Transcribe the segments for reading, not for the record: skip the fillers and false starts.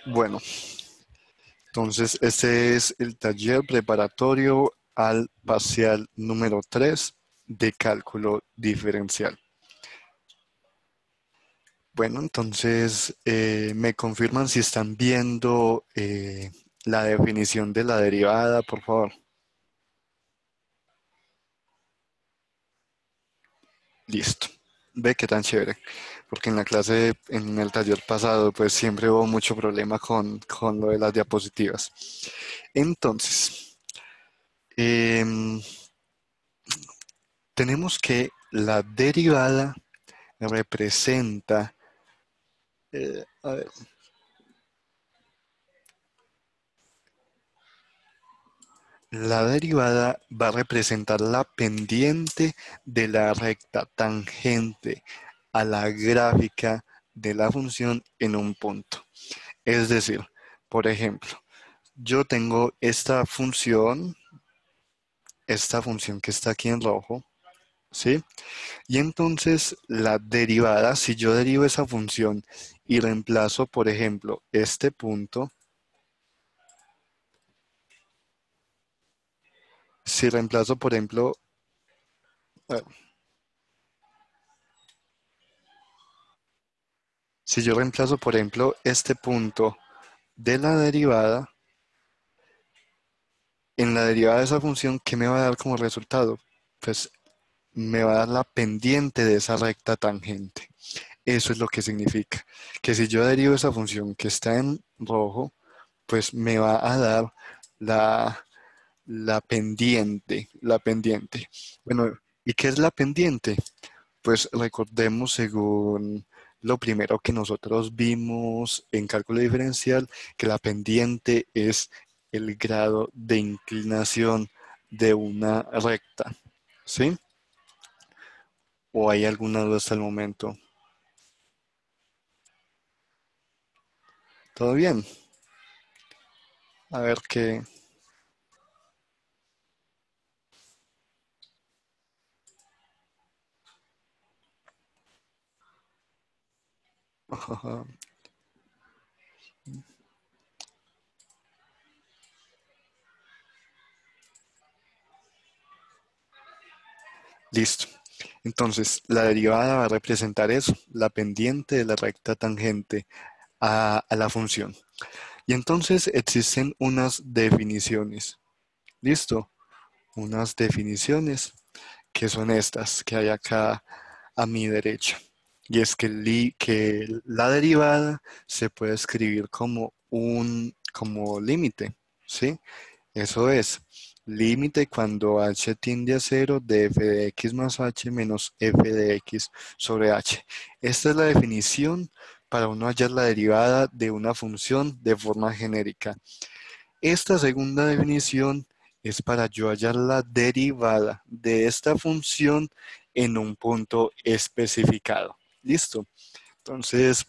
Bueno, entonces este es el taller preparatorio al parcial número 3 de cálculo diferencial. Bueno, entonces me confirman si están viendo la definición de la derivada, por favor. Listo. Ve qué tan chévere. Porque en la clase, en el taller pasado, pues siempre hubo mucho problema con lo de las diapositivas. Entonces, em, tenemos que la derivada representa, a ver, la derivada va a representar la pendiente de la recta tangente a la gráfica de la función en un punto. Es decir, por ejemplo, yo tengo esta función que está aquí en rojo, ¿sí? Y entonces la derivada, si yo derivo esa función y reemplazo, por ejemplo, este punto, si reemplazo, por ejemplo, bueno, si yo reemplazo, por ejemplo, este punto de la derivada, en la derivada de esa función, ¿qué me va a dar como resultado? Pues me va a dar la pendiente de esa recta tangente. Eso es lo que significa. Que si yo derivo esa función que está en rojo, pues me va a dar la, la pendiente, la pendiente. Bueno, ¿y qué es la pendiente? Pues recordemos según lo primero que nosotros vimos en cálculo diferencial, que la pendiente es el grado de inclinación de una recta, ¿sí? ¿O hay alguna duda hasta el momento? ¿Todo bien? A ver qué... Listo. Entonces, la derivada va a representar eso, la pendiente de la recta tangente a la función. Y entonces existen unas definiciones. ¿Listo? Unas definiciones que son estas que hay acá a mi derecha. Y es que la derivada se puede escribir como como límite, ¿sí? Eso es, límite cuando h tiende a cero de f de x más h menos f de x sobre h. Esta es la definición para uno hallar la derivada de una función de forma genérica. Esta segunda definición es para yo hallar la derivada de esta función en un punto especificado. ¿Listo? Entonces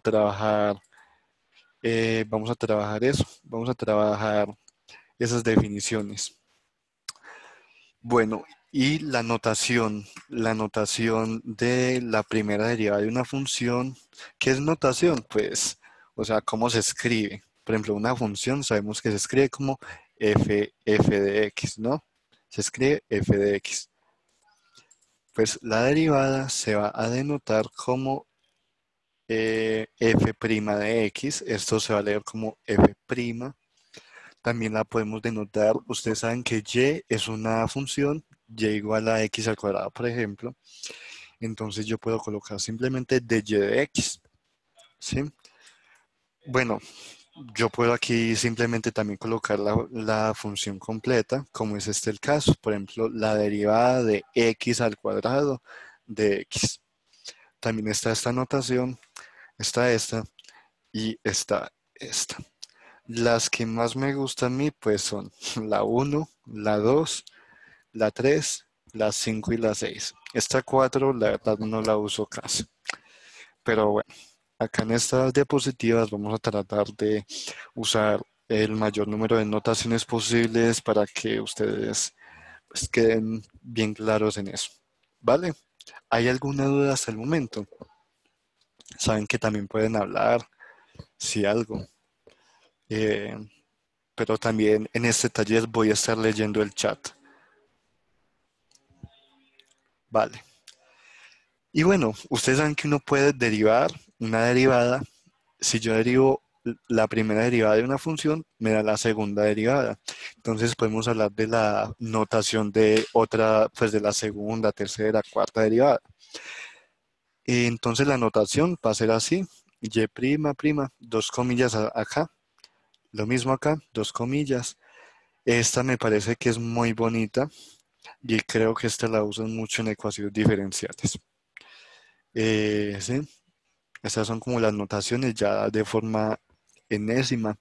vamos a trabajar eso, vamos a trabajar esas definiciones. Bueno, y la notación de la primera derivada de una función, ¿qué es notación? Pues, o sea, ¿cómo se escribe? Por ejemplo, una función sabemos que se escribe como f de x, ¿no? Se escribe f de x. Pues la derivada se va a denotar como f' de x. Esto se va a leer como f'. También la podemos denotar, ustedes saben que y es una función, y igual a x al cuadrado, por ejemplo. Entonces yo puedo colocar simplemente dy de x, ¿sí? Bueno, yo puedo aquí simplemente también colocar la función completa, como es este el caso. Por ejemplo, la derivada de x al cuadrado de x. También está esta notación, está esta y está esta. Las que más me gustan a mí, pues son la uno, la 2, la 3, la 5 y la 6. Esta 4, la verdad, no la uso casi. Pero bueno, acá en estas diapositivas vamos a tratar de usar el mayor número de notaciones posibles para que ustedes pues, queden bien claros en eso. ¿Vale? ¿Hay alguna duda hasta el momento? Saben que también pueden hablar, si algo. eh, pero también en este taller voy a estar leyendo el chat. Vale. Y bueno, ustedes saben que uno puede derivar una derivada. Si yo derivo la primera derivada de una función, me da la segunda derivada. Entonces podemos hablar de la notación de otra, pues de la segunda, tercera, cuarta derivada. Entonces la notación va a ser así, y', dos comillas acá, lo mismo acá, dos comillas. Esta me parece que es muy bonita y creo que esta la usan mucho en ecuaciones diferenciales. Sí, estas son como las notaciones ya de forma enésima.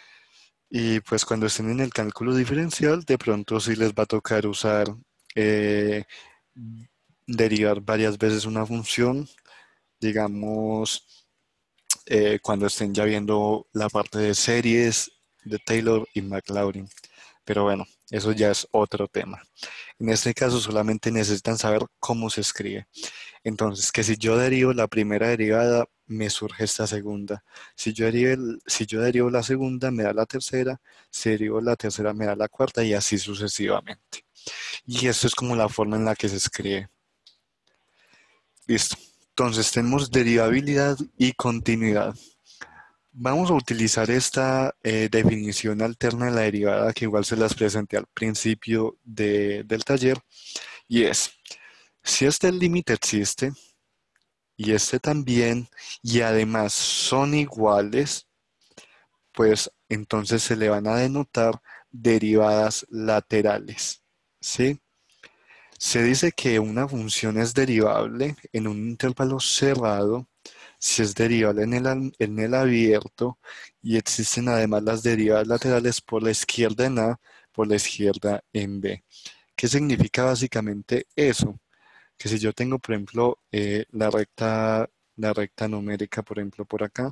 Y pues cuando estén en el cálculo diferencial, de pronto sí les va a tocar usar, eh, derivar varias veces una función, digamos, cuando estén ya viendo la parte de series de Taylor y Maclaurin. Pero bueno, eso ya es otro tema. En este caso solamente necesitan saber cómo se escribe. Entonces, que si yo derivo la primera derivada, me surge esta segunda. Si yo derivo la segunda, me da la tercera. Si derivo la tercera, me da la cuarta y así sucesivamente. Y esto es como la forma en la que se escribe. Listo. Entonces, tenemos derivabilidad y continuidad. Vamos a utilizar esta definición alterna de la derivada que igual se las presenté al principio del taller y es, si este límite existe y este también y además son iguales, pues entonces se le van a denotar derivadas laterales, ¿sí? Se dice que una función es derivable en un intervalo cerrado si es derivable en el abierto y existen además las derivadas laterales por la izquierda en A, por la izquierda en B. ¿Qué significa básicamente eso? Que si yo tengo, por ejemplo, la recta numérica, por ejemplo, por acá,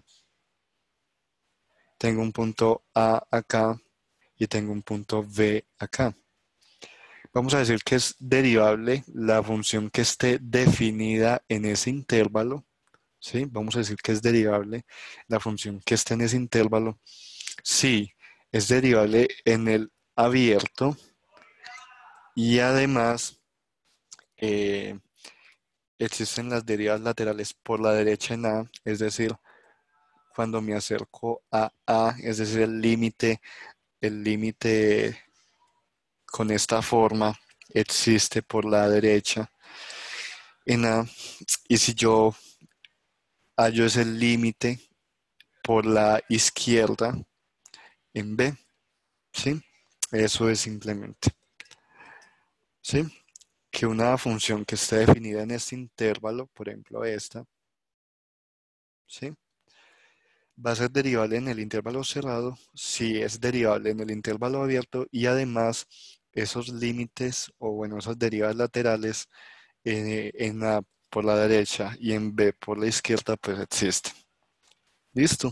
tengo un punto A acá y tengo un punto B acá. Vamos a decir que es derivable la función que esté definida en ese intervalo, ¿sí? Vamos a decir que es derivable la función que esté en ese intervalo. Sí, es derivable en el abierto y además eh, existen las derivadas laterales por la derecha en A, es decir, cuando me acerco a A, es decir, el límite con esta forma existe por la derecha en A, y si yo hallo ese límite por la izquierda en B, ¿sí? Eso es simplemente, ¿sí? Que una función que esté definida en este intervalo, por ejemplo esta, ¿sí? Va a ser derivable en el intervalo cerrado si es derivable en el intervalo abierto y además esos límites o bueno, esas derivadas laterales en A por la derecha y en B por la izquierda pues existen. ¿Listo?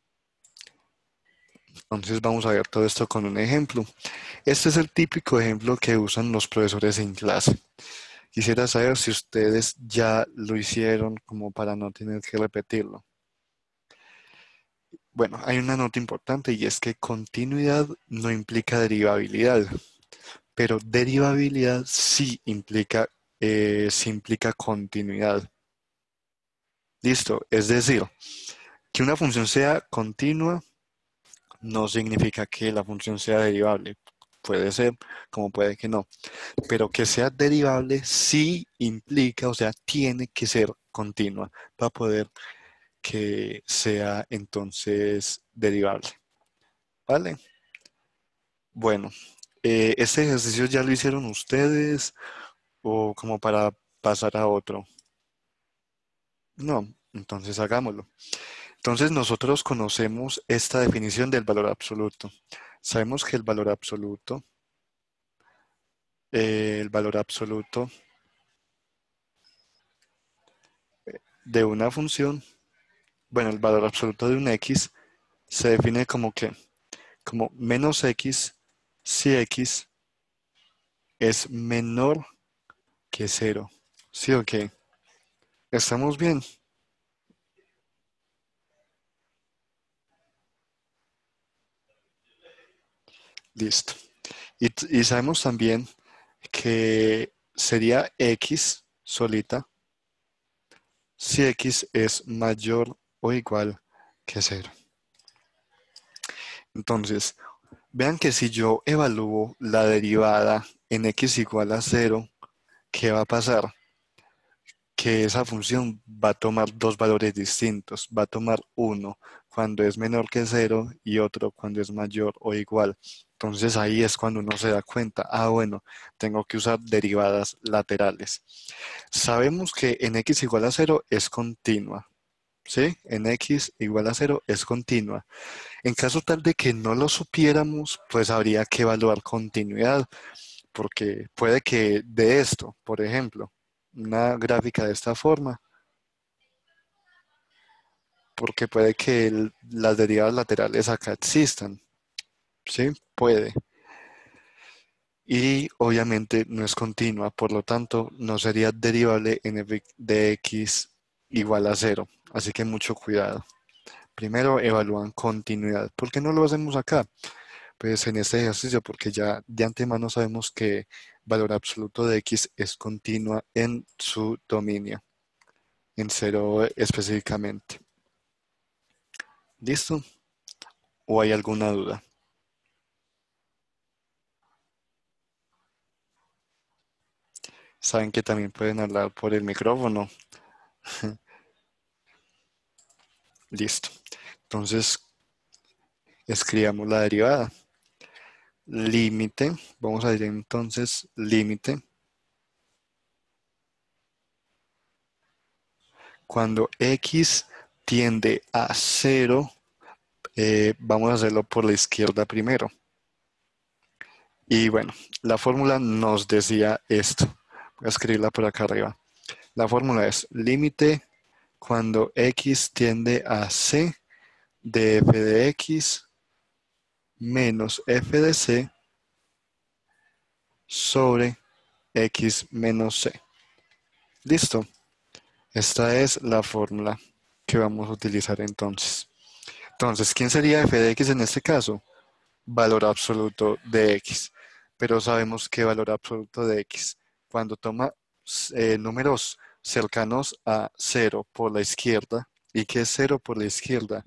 Entonces vamos a ver todo esto con un ejemplo. Este es el típico ejemplo que usan los profesores en clase. Quisiera saber si ustedes ya lo hicieron como para no tener que repetirlo. Bueno, hay una nota importante y es que continuidad no implica derivabilidad, pero derivabilidad sí implica continuidad. Listo, es decir, que una función sea continua no significa que la función sea derivable. Puede ser, como puede que no. Pero que sea derivable sí implica, o sea, tiene que ser continua para poder que sea entonces derivable. ¿Vale? Bueno, ¿este ejercicio ya lo hicieron ustedes o como para pasar a otro? No, entonces hagámoslo. Entonces nosotros conocemos esta definición del valor absoluto. Sabemos que el valor absoluto de una función, bueno, el valor absoluto de un x se define como que, como menos x si x es menor que cero. ¿Sí o qué? ¿Estamos bien? Listo. Y sabemos también que sería x solita si x es mayor o igual que cero. Entonces, vean que si yo evalúo la derivada en x igual a cero, ¿qué va a pasar? Que esa función va a tomar dos valores distintos. Va a tomar uno cuando es menor que cero y otro cuando es mayor o igual. Entonces ahí es cuando uno se da cuenta, bueno, tengo que usar derivadas laterales. Sabemos que en x igual a cero es continua, ¿sí? En x igual a cero es continua. En caso tal de que no lo supiéramos, pues habría que evaluar continuidad, porque puede que de esto, por ejemplo, una gráfica de esta forma, porque puede que las derivadas laterales acá existan, ¿sí? Puede. Y obviamente no es continua, por lo tanto no sería derivable en f de x igual a cero. Así que mucho cuidado. Primero evalúan continuidad. ¿Por qué no lo hacemos acá? Pues en este ejercicio, porque ya de antemano sabemos que valor absoluto de x es continua en su dominio, en cero específicamente. ¿Listo? ¿O hay alguna duda? Saben que también pueden hablar por el micrófono. Listo. Entonces, escribamos la derivada. Límite. Vamos a decir entonces límite. Cuando x tiende a cero, vamos a hacerlo por la izquierda primero. Y bueno, la fórmula nos decía esto. Voy a escribirla por acá arriba. La fórmula es límite cuando x tiende a c de f de x menos f de c sobre x menos c. Listo. Esta es la fórmula que vamos a utilizar entonces. Entonces, ¿quién sería f de x en este caso? Valor absoluto de x. Pero sabemos que valor absoluto de x, cuando toma números cercanos a cero por la izquierda, ¿y qué es cero por la izquierda?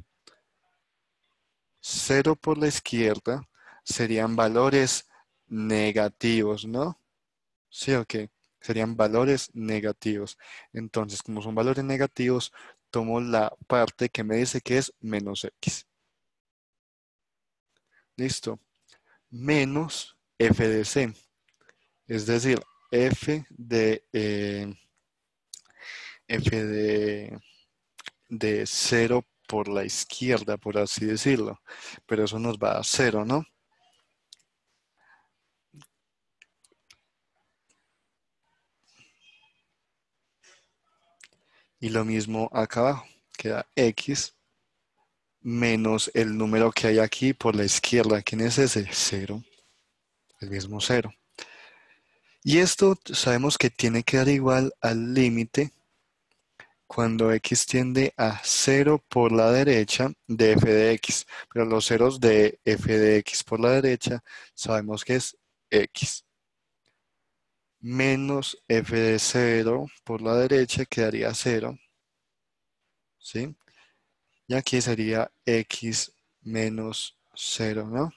Cero por la izquierda serían valores negativos, ¿no? Sí, ok. Serían valores negativos. Entonces, como son valores negativos, tomo la parte que me dice que es menos x. Listo. Menos f de c. Es decir, f de 0 por la izquierda, por así decirlo. Pero eso nos va a cero, ¿no? Y lo mismo acá abajo. Queda x menos el número que hay aquí por la izquierda. ¿Quién es ese? Cero. El mismo cero. Y esto sabemos que tiene que dar igual al límite cuando x tiende a cero por la derecha de f de x. Pero los ceros de f de x por la derecha sabemos que es x. Menos f de 0 por la derecha quedaría cero. ¿Sí? Y aquí sería x menos cero, ¿no?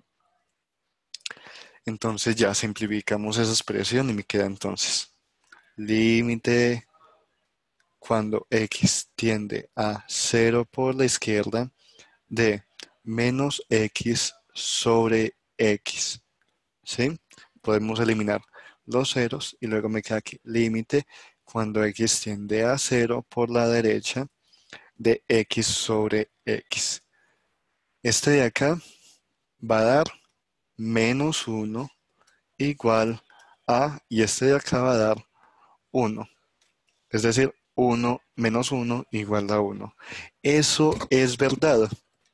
Entonces ya simplificamos esa expresión y me queda entonces límite cuando x tiende a cero por la izquierda de menos x sobre x. ¿Sí? Podemos eliminar los ceros y luego me queda aquí límite cuando x tiende a cero por la derecha de x sobre x. Este de acá va a dar menos 1 igual a, y este de acá va a dar 1. Es decir, 1 menos 1 igual a 1. Eso es verdad.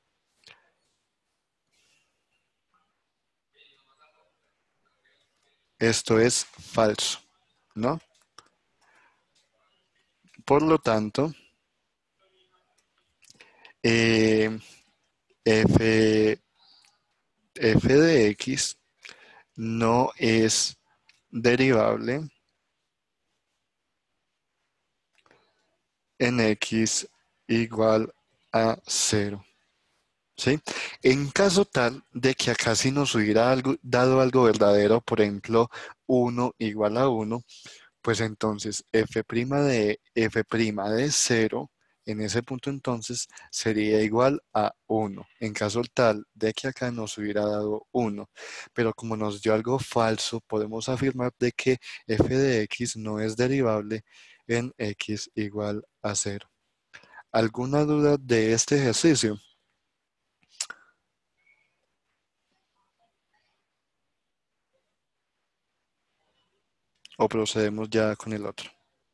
Esto es falso, ¿no? Por lo tanto, eh, f f de x no es derivable en x igual a cero. ¿Sí? En caso tal de que acá sí nos hubiera dado algo verdadero, por ejemplo, 1 igual a 1, pues entonces f' de 0 en ese punto entonces sería igual a 1. En caso tal de que acá nos hubiera dado 1. Pero como nos dio algo falso, podemos afirmar de que f de x no es derivable en x igual a 0. ¿Alguna duda de este ejercicio? ¿O procedemos ya con el otro?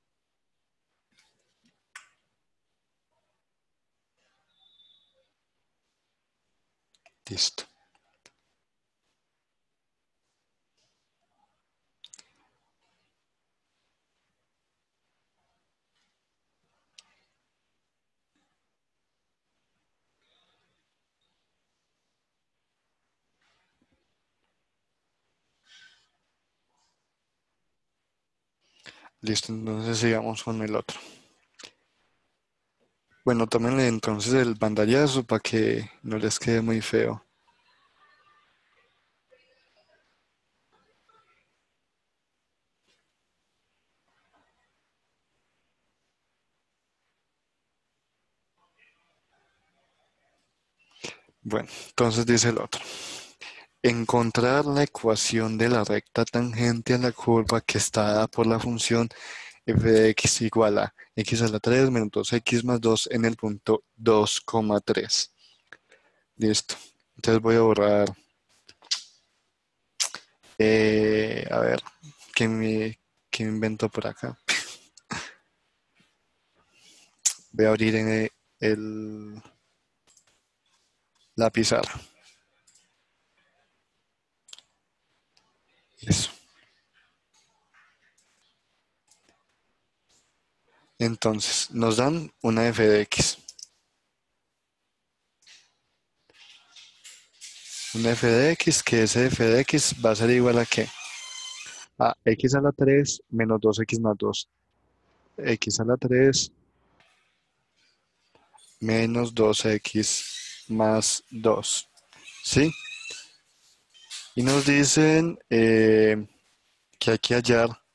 Listo. Listo, entonces sigamos con el otro. Bueno, tómenle entonces el pantallazo para que no les quede muy feo. Bueno, entonces dice el otro. Encontrar la ecuación de la recta tangente a la curva que está dada por la función f de x igual a x a la 3 menos 2x más 2 en el punto 2,3. Listo. Entonces voy a borrar. A ver, ¿qué me invento por acá? Voy a abrir en la pizarra. Eso. Entonces, nos dan una f de x. Una f de x, que ese f de x va a ser igual a ¿qué? A x a la 3 menos 2x más 2. X a la 3 menos 2x más 2. ¿Sí? Y nos dicen que hay que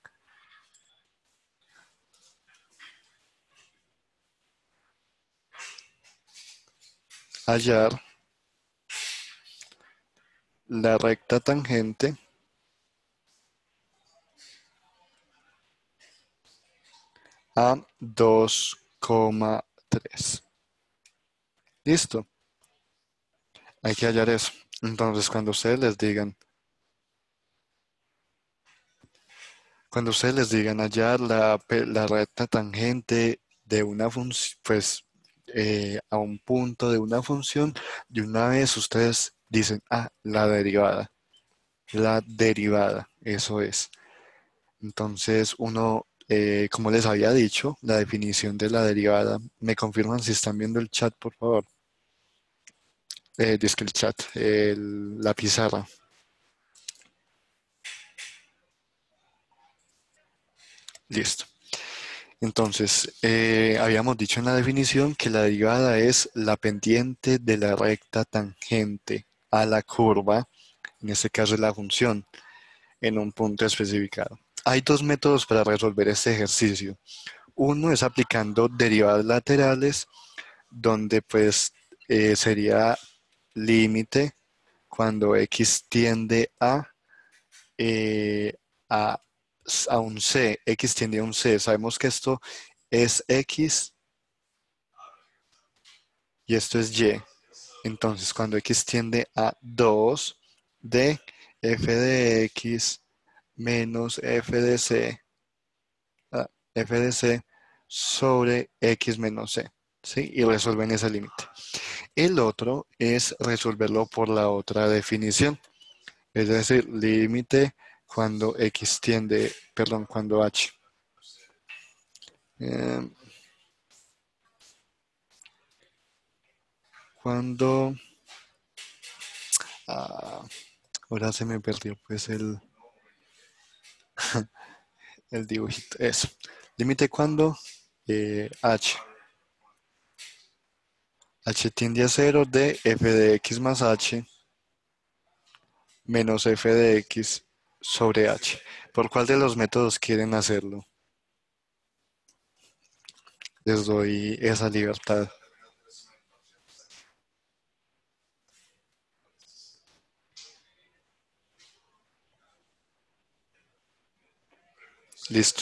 hallar la recta tangente a 2,3. Listo. Hay que hallar eso. Entonces, cuando ustedes les digan hallar la recta tangente de una función, pues a un punto de una función, de una vez ustedes dicen, la derivada, eso es. Entonces uno, como les había dicho, la definición de la derivada, ¿me confirman si están viendo el chat, por favor? Dice que el chat, la pizarra. Listo. Entonces, habíamos dicho en la definición que la derivada es la pendiente de la recta tangente a la curva, en este caso es la función, en un punto especificado. Hay dos métodos para resolver este ejercicio. Uno es aplicando derivadas laterales, donde pues sería límite cuando x tiende eh, a, a un c, x tiende a un c. Sabemos que esto es x y esto es y. Entonces, cuando x tiende a 2 de f de x menos f de c sobre x menos c, ¿sí? Y resuelven ese límite. El otro es resolverlo por la otra definición, es decir, límite cuando x tiende, perdón, cuando h. eh, cuando Ah, ahora se me perdió pues el dibujito. Eso. Límite cuando h tiende a cero de f de x más h menos f de x sobre h. ¿Por cuál de los métodos quieren hacerlo? Les doy esa libertad. Listo.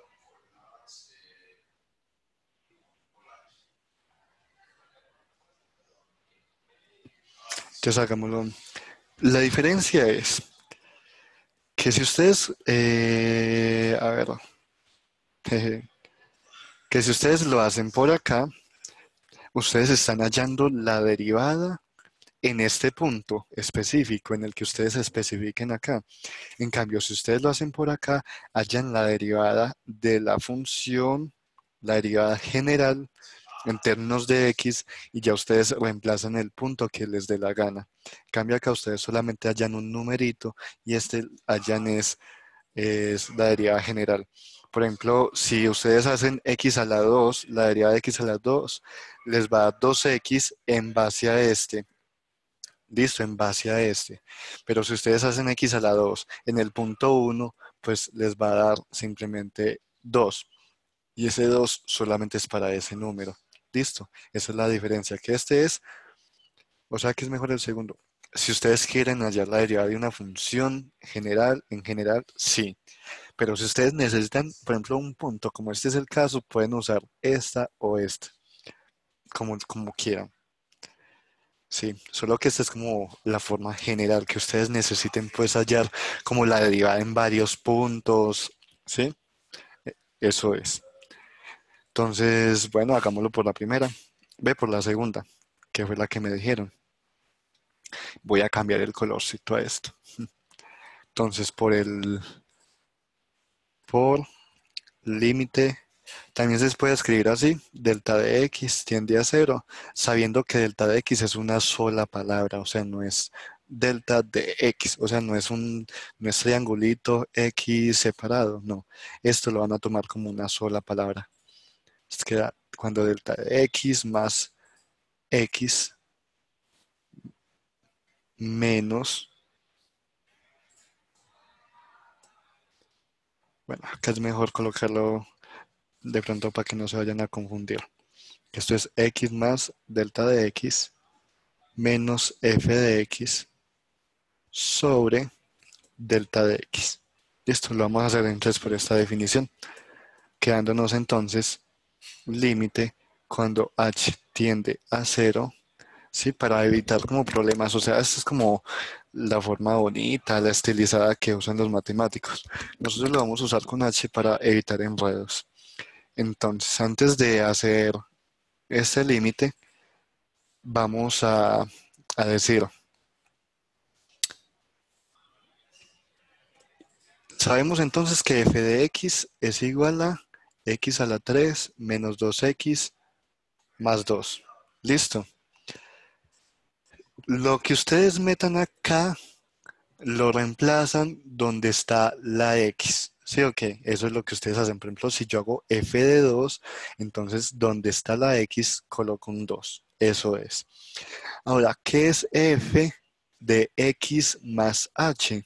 Entonces hagámoslo. La diferencia es que si ustedes, a ver, jeje, que si ustedes lo hacen por acá, ustedes están hallando la derivada en este punto específico en el que ustedes especifiquen acá. En cambio, si ustedes lo hacen por acá, hallan la derivada de la función, la derivada general en términos de x y ya ustedes reemplazan el punto que les dé la gana. En cambio acá ustedes solamente hallan un numerito y este hallan es la derivada general. Por ejemplo, si ustedes hacen x a la 2, la derivada de x a la 2 les va a dar 2x en base a este. Listo, en base a este. Pero si ustedes hacen x a la 2 en el punto 1, pues les va a dar simplemente 2. Y ese 2 solamente es para ese número. Listo, esa es la diferencia. Que este es, o sea que es mejor el segundo. Si ustedes quieren hallar la derivada de una función general, en general, sí. Pero si ustedes necesitan, por ejemplo, un punto, como este es el caso, pueden usar esta o esta, como quieran. Sí, solo que esta es como la forma general que ustedes necesiten pues hallar como la derivada en varios puntos, ¿sí? Eso es. Entonces, bueno, hagámoslo por la primera. Ve por la segunda, que fue la que me dijeron. Voy a cambiar el colorcito a esto. Entonces, por límite, también se puede escribir así, delta de x tiende a cero, sabiendo que delta de x es una sola palabra, o sea, no es delta de x, o sea, no es triangulito x separado, no. Esto lo van a tomar como una sola palabra. Es que cuando delta de x más x menos, bueno, acá es mejor colocarlo de pronto para que no se vayan a confundir. Esto es x más delta de x menos f de x sobre delta de x. Esto lo vamos a hacer entonces por esta definición, quedándonos entonces límite cuando h tiende a cero, ¿sí? Para evitar como problemas, o sea, esta es como la forma bonita, la estilizada que usan los matemáticos. Nosotros lo vamos a usar con h para evitar enredos. Entonces, antes de hacer este límite, vamos a decir, sabemos entonces que f de x es igual a x a la 3 menos 2x más 2. Listo. Lo que ustedes metan acá lo reemplazan donde está la x. ¿Sí o qué? Eso es lo que ustedes hacen. Por ejemplo, si yo hago f de 2, entonces donde está la x coloco un 2. Eso es. Ahora, ¿qué es f de x más h?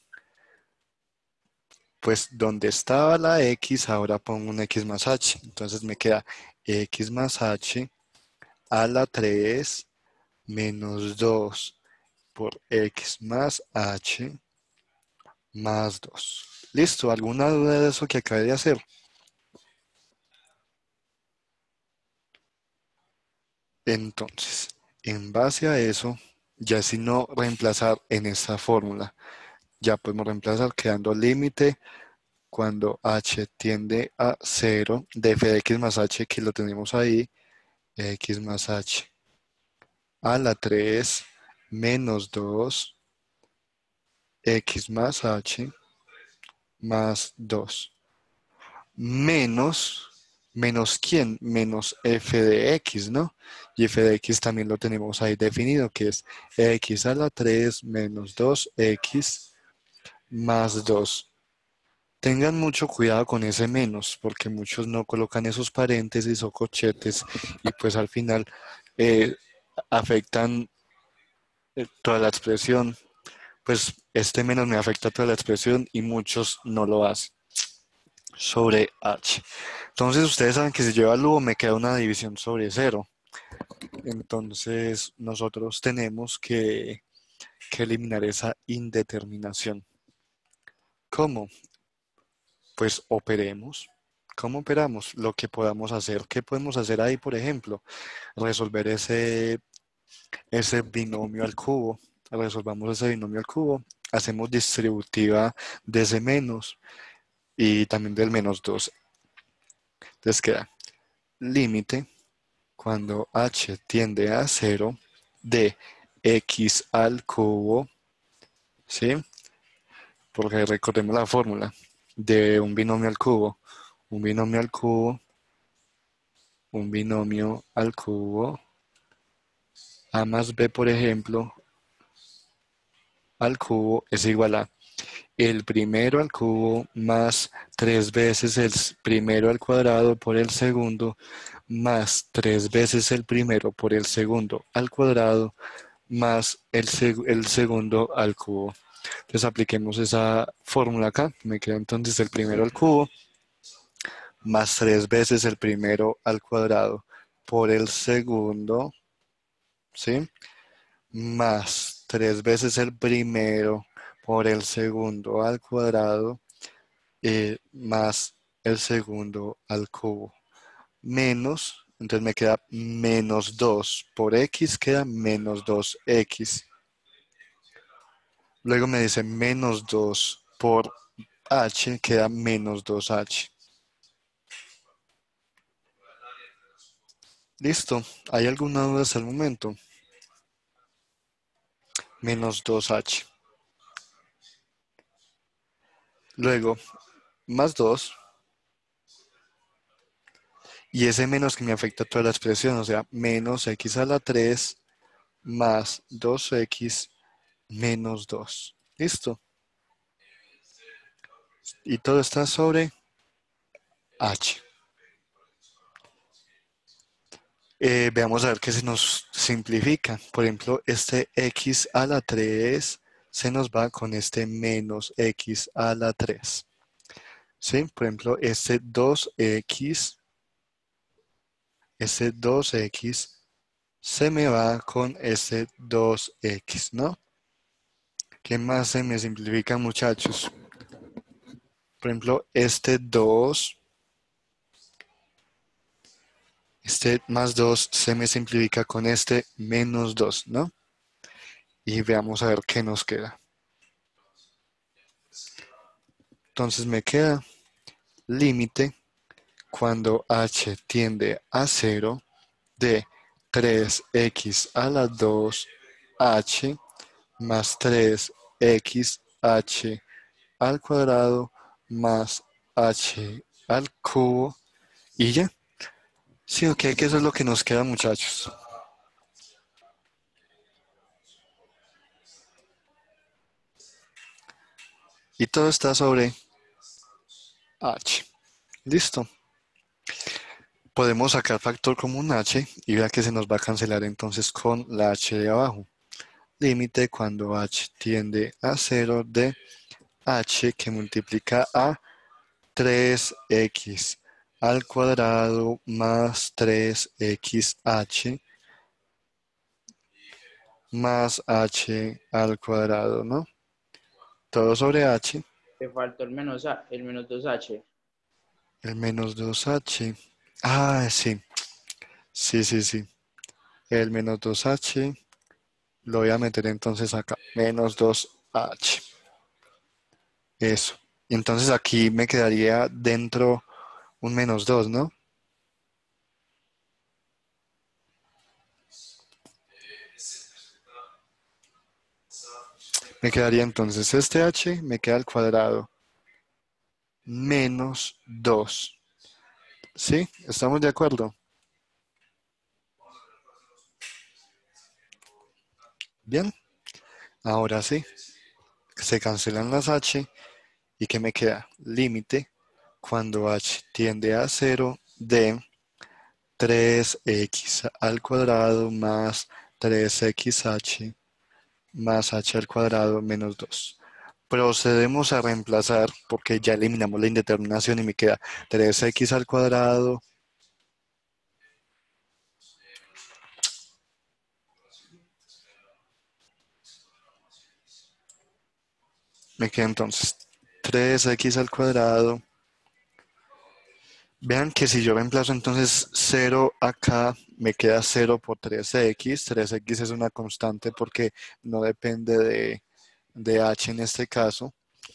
Pues donde estaba la x, ahora pongo un x más h. Entonces me queda x más h a la 3 menos 2 por x más h más 2. ¿Listo? ¿Alguna duda de eso que acabé de hacer? Entonces, en base a eso, ya si no reemplazar en esta fórmula, ya podemos reemplazar quedando límite cuando h tiende a cero de f de x más h, que lo tenemos ahí, x más h a la 3 menos 2 x más h más 2 menos ¿Menos quién? Menos f de x, ¿no? Y f de x también lo tenemos ahí definido, que es x a la 3 menos 2x más 2. Tengan mucho cuidado con ese menos, porque muchos no colocan esos paréntesis o corchetes y pues al final eh, afectan toda la expresión. Pues este menos me afecta toda la expresión y muchos no lo hacen sobre h. Entonces ustedes saben que si yo evalúo me queda una división sobre cero. Entonces nosotros tenemos que eliminar esa indeterminación. ¿Cómo? Pues operemos. ¿Cómo operamos? Lo que podamos hacer. ¿Qué podemos hacer ahí, por ejemplo? Resolver ese binomio al cubo. Resolvamos ese binomio al cubo. Hacemos distributiva de ese menos y también del menos 2. Entonces queda límite cuando h tiende a cero de x al cubo, ¿sí? Porque recordemos la fórmula de un binomio al cubo. Un binomio al cubo, un binomio al cubo, a más b, por ejemplo, al cubo es igual a el primero al cubo más 3 veces el primero al cuadrado por el segundo más 3 veces el primero por el segundo al cuadrado más el segundo al cubo. Entonces apliquemos esa fórmula acá. Me queda entonces el primero al cubo más 3 veces el primero al cuadrado por el segundo, ¿sí? Más 3 veces el primero por el segundo al cuadrado más el segundo al cubo. Menos, entonces me queda menos 2 por x, queda menos 2x. Luego me dice menos 2 por h, queda menos 2h. Listo. ¿Hay alguna duda hasta el momento? Menos 2h. Luego, más 2. Y ese menos que me afecta a toda la expresión, o sea, menos x a la 3 más 2x menos 2. Listo. Y todo está sobre h. Veamos a ver qué se nos simplifica. Por ejemplo, este x a la 3 se nos va con este menos x a la 3. ¿Sí? Por ejemplo, este 2x se me va con este 2x, ¿no? ¿Qué más se me simplifica, muchachos? Por ejemplo, este más 2 se me simplifica con este menos 2, ¿no? Y veamos a ver qué nos queda. Entonces me queda límite cuando h tiende a 0 de 3x a la 2h más 3xh al cuadrado más h al cubo y ya. Sí, ok, que eso es lo que nos queda, muchachos. Y todo está sobre h. Listo. Podemos sacar factor común h y vea que se nos va a cancelar entonces con la h de abajo. Límite cuando h tiende a 0 de h que multiplica a 3x al cuadrado más 3xh más h al cuadrado, ¿no? Todo sobre h, Te faltó el menos 2h. el menos 2h. Ah, sí, sí, sí, sí. El menos 2h lo voy a meter entonces acá, menos 2h. Eso. Y entonces aquí me quedaría dentro un menos 2, ¿no? Me quedaría entonces este h, me queda al cuadrado, menos 2. ¿Sí? ¿Estamos de acuerdo? Bien, ahora sí, se cancelan las h y ¿qué me queda? Límite cuando h tiende a cero de 3x al cuadrado más 3xh más h al cuadrado menos 2. Procedemos a reemplazar porque ya eliminamos la indeterminación y me queda 3x al cuadrado. Me queda entonces 3x al cuadrado. Vean que si yo reemplazo entonces 0 acá, me queda 0 por 3x. 3x es una constante porque no depende de h en este caso.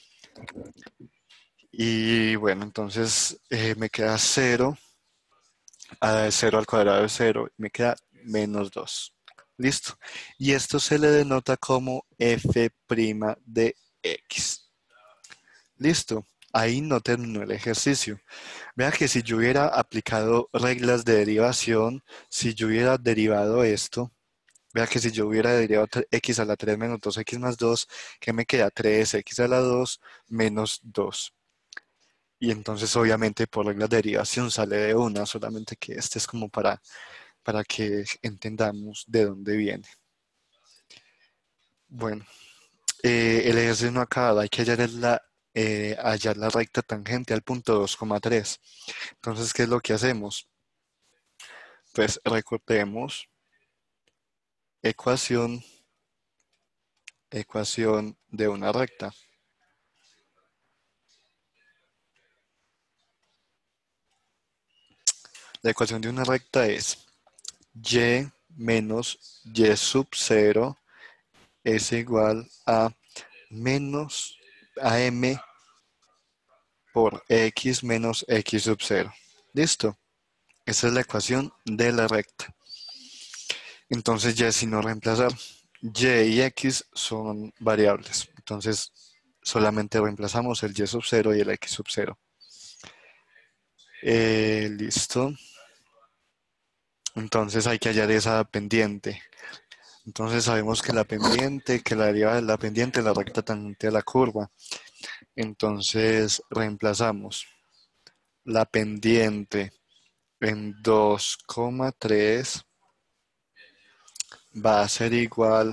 Y bueno, entonces me queda 0. 0 al cuadrado es 0. Me queda menos 2. Listo. Y esto se le denota como f' de x. Listo. Ahí no terminó el ejercicio. Vea que si yo hubiera aplicado reglas de derivación, si yo hubiera derivado esto, vea que si yo hubiera derivado x a la 3 menos 2x más 2, ¿qué me queda? 3x a la 2 menos 2. Y entonces obviamente por reglas de derivación sale de una, solamente que este es como para que entendamos de dónde viene. Bueno, el ejercicio no acaba, hay que hallar la recta tangente al punto 2,3. Entonces, ¿qué es lo que hacemos? Pues recordemos ecuación de una recta. La ecuación de una recta es y menos y sub 0 es igual a menos a m por x menos x sub 0. ¿Listo? Esa es la ecuación de la recta. Entonces ya si no reemplazar, y y x son variables. Entonces solamente reemplazamos el y sub 0 y el x sub 0. Listo. Entonces hay que hallar esa pendiente. Entonces sabemos que la pendiente, que la derivada de la pendiente, la recta tangente a la curva. Entonces reemplazamos la pendiente en 2,3 va a ser igual,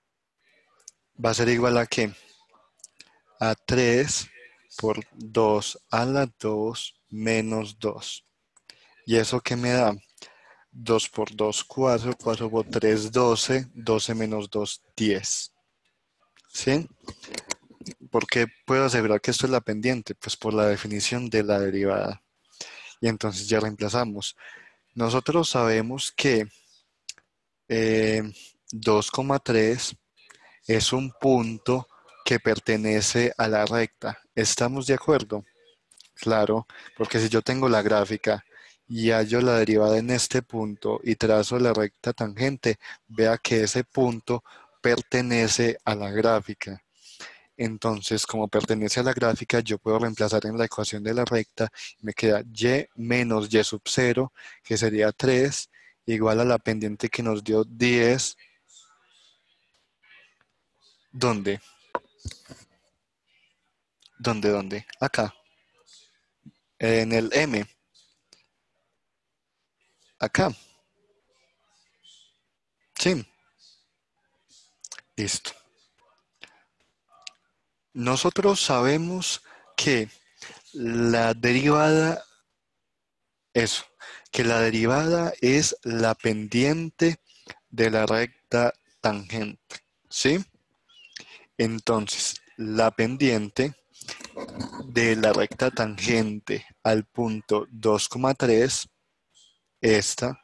¿a qué? A 3 por 2 a la 2 menos 2. ¿Y eso qué me da? 2 por 2, 4, 4 por 3, 12, 12 menos 2, 10. ¿Sí? ¿Por qué puedo asegurar que esto es la pendiente? Pues por la definición de la derivada. Y entonces ya reemplazamos. Nosotros sabemos que eh, 2,3 es un punto que pertenece a la recta. ¿Estamos de acuerdo? Claro, porque si yo tengo la gráfica y hallo la derivada en este punto y trazo la recta tangente, vea que ese punto pertenece a la gráfica. Entonces, como pertenece a la gráfica, yo puedo reemplazar en la ecuación de la recta. Me queda y menos y sub 0, que sería 3, igual a la pendiente que nos dio 10. ¿Dónde? ¿Dónde? Acá. En el M. Acá. Sí. Listo. Nosotros sabemos que la derivada, eso, que la derivada es la pendiente de la recta tangente. ¿Sí? Entonces, la pendiente de la recta tangente al punto 2,3, esta,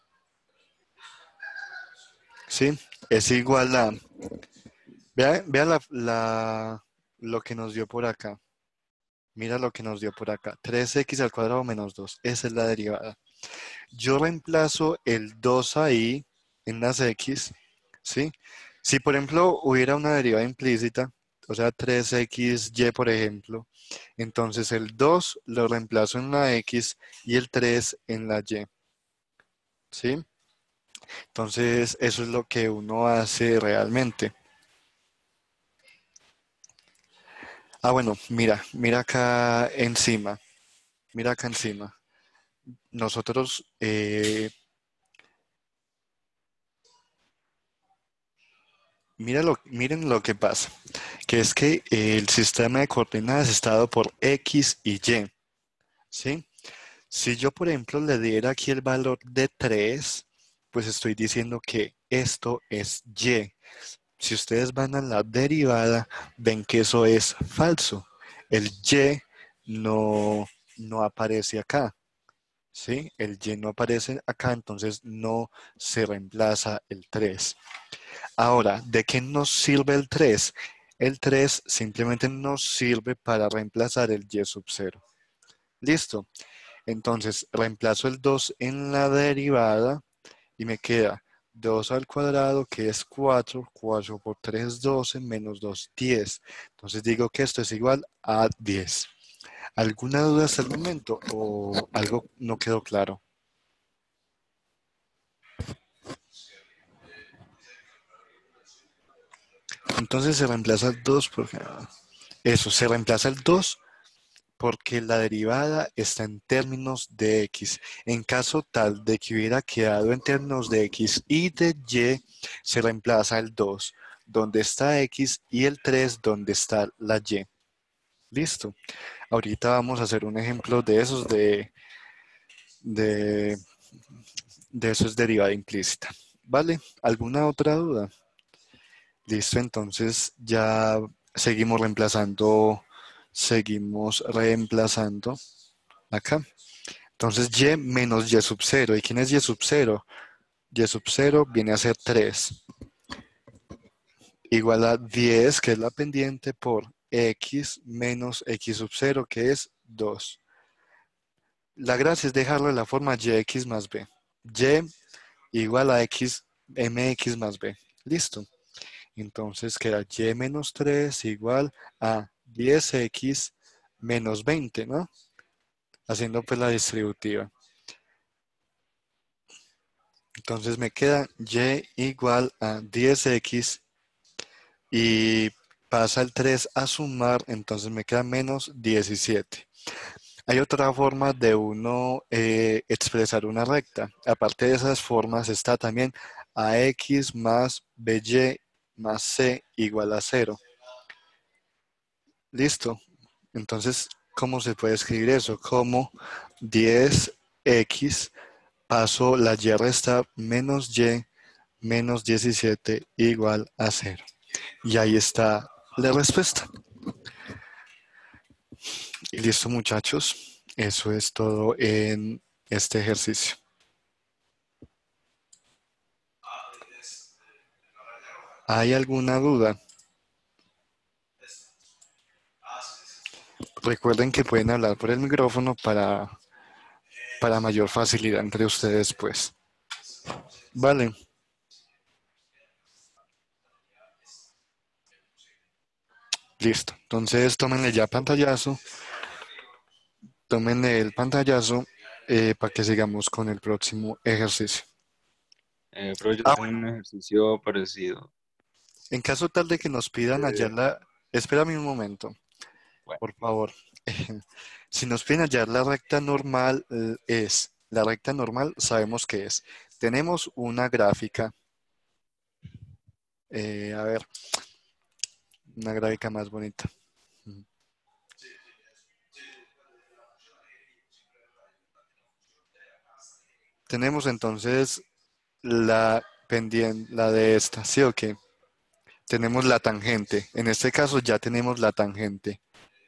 ¿sí? Es igual a, vea lo que nos dio por acá. Mira lo que nos dio por acá. 3x al cuadrado menos 2. Esa es la derivada. Yo reemplazo el 2 ahí en las x, ¿sí? Si por ejemplo hubiera una derivada implícita, o sea, 3xy, por ejemplo. Entonces el 2 lo reemplazo en la x y el 3 en la y. ¿Sí? Entonces eso es lo que uno hace realmente. Ah, bueno, mira acá encima. Mira acá encima. Nosotros, miren lo que pasa, que es que el sistema de coordenadas está dado por x y y, ¿sí? Si yo, por ejemplo, le diera aquí el valor de 3, pues estoy diciendo que esto es y. Si ustedes van a la derivada, ven que eso es falso. El y no aparece acá. ¿Sí? El y no aparece acá, entonces no se reemplaza el 3. Ahora, ¿de qué nos sirve el 3? El 3 simplemente nos sirve para reemplazar el y sub 0. Listo. Entonces, reemplazo el 2 en la derivada y me queda 2 al cuadrado, que es 4. 4 por 3, 12, menos 2, 10. Entonces digo que esto es igual a 10. ¿Alguna duda hasta el momento o algo no quedó claro? Entonces se reemplaza el 2 porque... Eso, se reemplaza el 2 porque la derivada está en términos de x. En caso tal de que hubiera quedado en términos de x y de y, se reemplaza el 2 donde está x y el 3 donde está la y. Listo. Ahorita vamos a hacer un ejemplo de esos de, de esos derivada implícita. ¿Vale? ¿Alguna otra duda? Listo, entonces ya seguimos reemplazando acá. Entonces y menos y sub 0. ¿Y quién es y sub 0? Y sub 0 viene a ser 3. Igual a 10, que es la pendiente, por x menos x sub 0, que es 2. La gracia es dejarlo en la forma yx más b. Y igual a x, mx más b. Listo. Entonces queda y menos 3 igual a 10x menos 20, ¿no? Haciendo pues la distributiva. Entonces me queda y igual a 10x y pasa el 3 a sumar, entonces me queda menos 17. Hay otra forma de uno expresar una recta. Aparte de esas formas está también ax más by más c igual a 0. Listo. Entonces, ¿cómo se puede escribir eso? Como 10x paso la y resta menos y menos 17 igual a 0. Y ahí está la respuesta. Y listo, muchachos. Eso es todo en este ejercicio. ¿Hay alguna duda? Recuerden que pueden hablar por el micrófono para mayor facilidad entre ustedes, pues. Vale. Listo. Entonces, tómenle ya pantallazo. Tómenle el pantallazo para que sigamos con el próximo ejercicio. Pero yo Ah, tengo un ejercicio parecido. en caso tal de que nos pidan hallar Eh, la... Espérame un momento, bueno, por favor. Si nos piden hallar la recta normal, la recta normal sabemos qué es. Tenemos una gráfica, a ver, una gráfica más bonita. Tenemos entonces la pendiente, la de esta, ¿sí o qué? Tenemos la tangente. En este caso ya tenemos la tangente.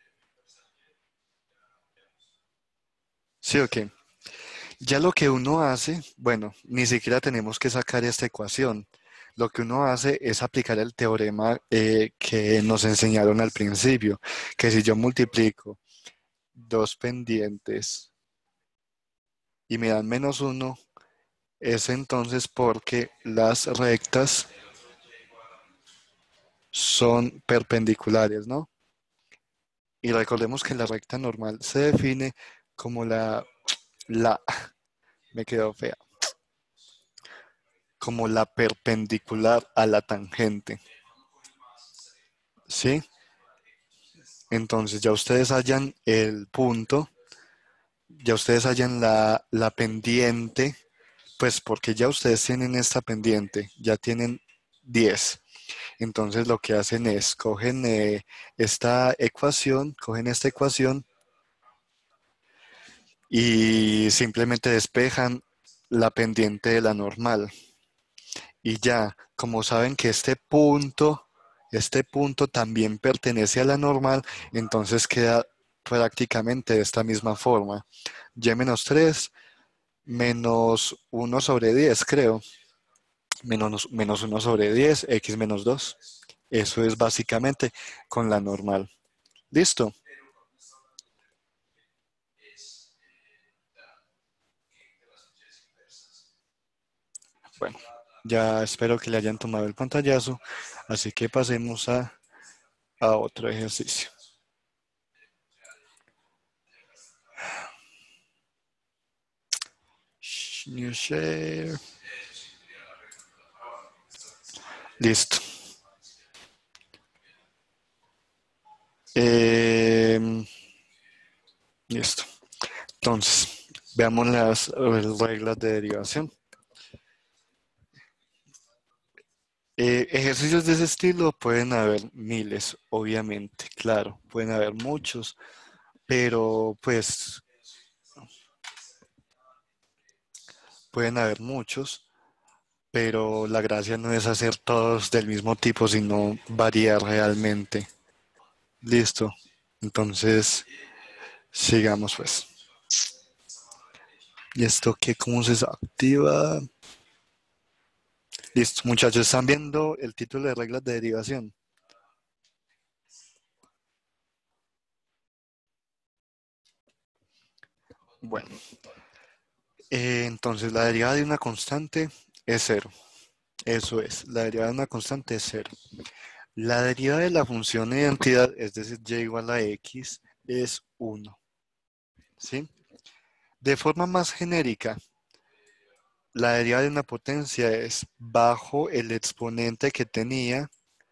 ¿Sí o qué? Ya lo que uno hace, bueno, ni siquiera tenemos que sacar esta ecuación. Lo que uno hace es aplicar el teorema que nos enseñaron al principio, que si yo multiplico dos pendientes y me dan menos uno, es entonces porque las rectas son perpendiculares, ¿no? Y recordemos que la recta normal se define como me quedó fea, como la perpendicular a la tangente, ¿sí? Entonces ya ustedes hallan el punto, ya ustedes hallan la pendiente, pues porque ya ustedes tienen esta pendiente, ya tienen 10. Entonces lo que hacen es, cogen cogen esta ecuación y simplemente despejan la pendiente de la normal. Y ya, como saben que este punto también pertenece a la normal, entonces queda prácticamente de esta misma forma. Y-3 menos 1/10, creo. Menos 1/10, x-2. Eso es básicamente con la normal. ¿Listo? Bueno, ya espero que le hayan tomado el pantallazo. Así que pasemos a otro ejercicio. New share. Listo. Listo. Entonces, veamos las reglas de derivación. Ejercicios de ese estilo pueden haber miles, obviamente, claro, pueden haber muchos, pero pues pueden haber muchos, pero la gracia no es hacer todos del mismo tipo, sino variar realmente. Listo. Entonces, sigamos pues. ¿Y esto qué? ¿Cómo se activa? Listo, muchachos, ¿están viendo el título de reglas de derivación? Bueno, entonces la derivada de una constante es 0. Eso es, la derivada de una constante es 0. La derivada de la función de identidad, es decir, y igual a x, es 1. ¿Sí? De forma más genérica, la derivada de una potencia es bajo el exponente que tenía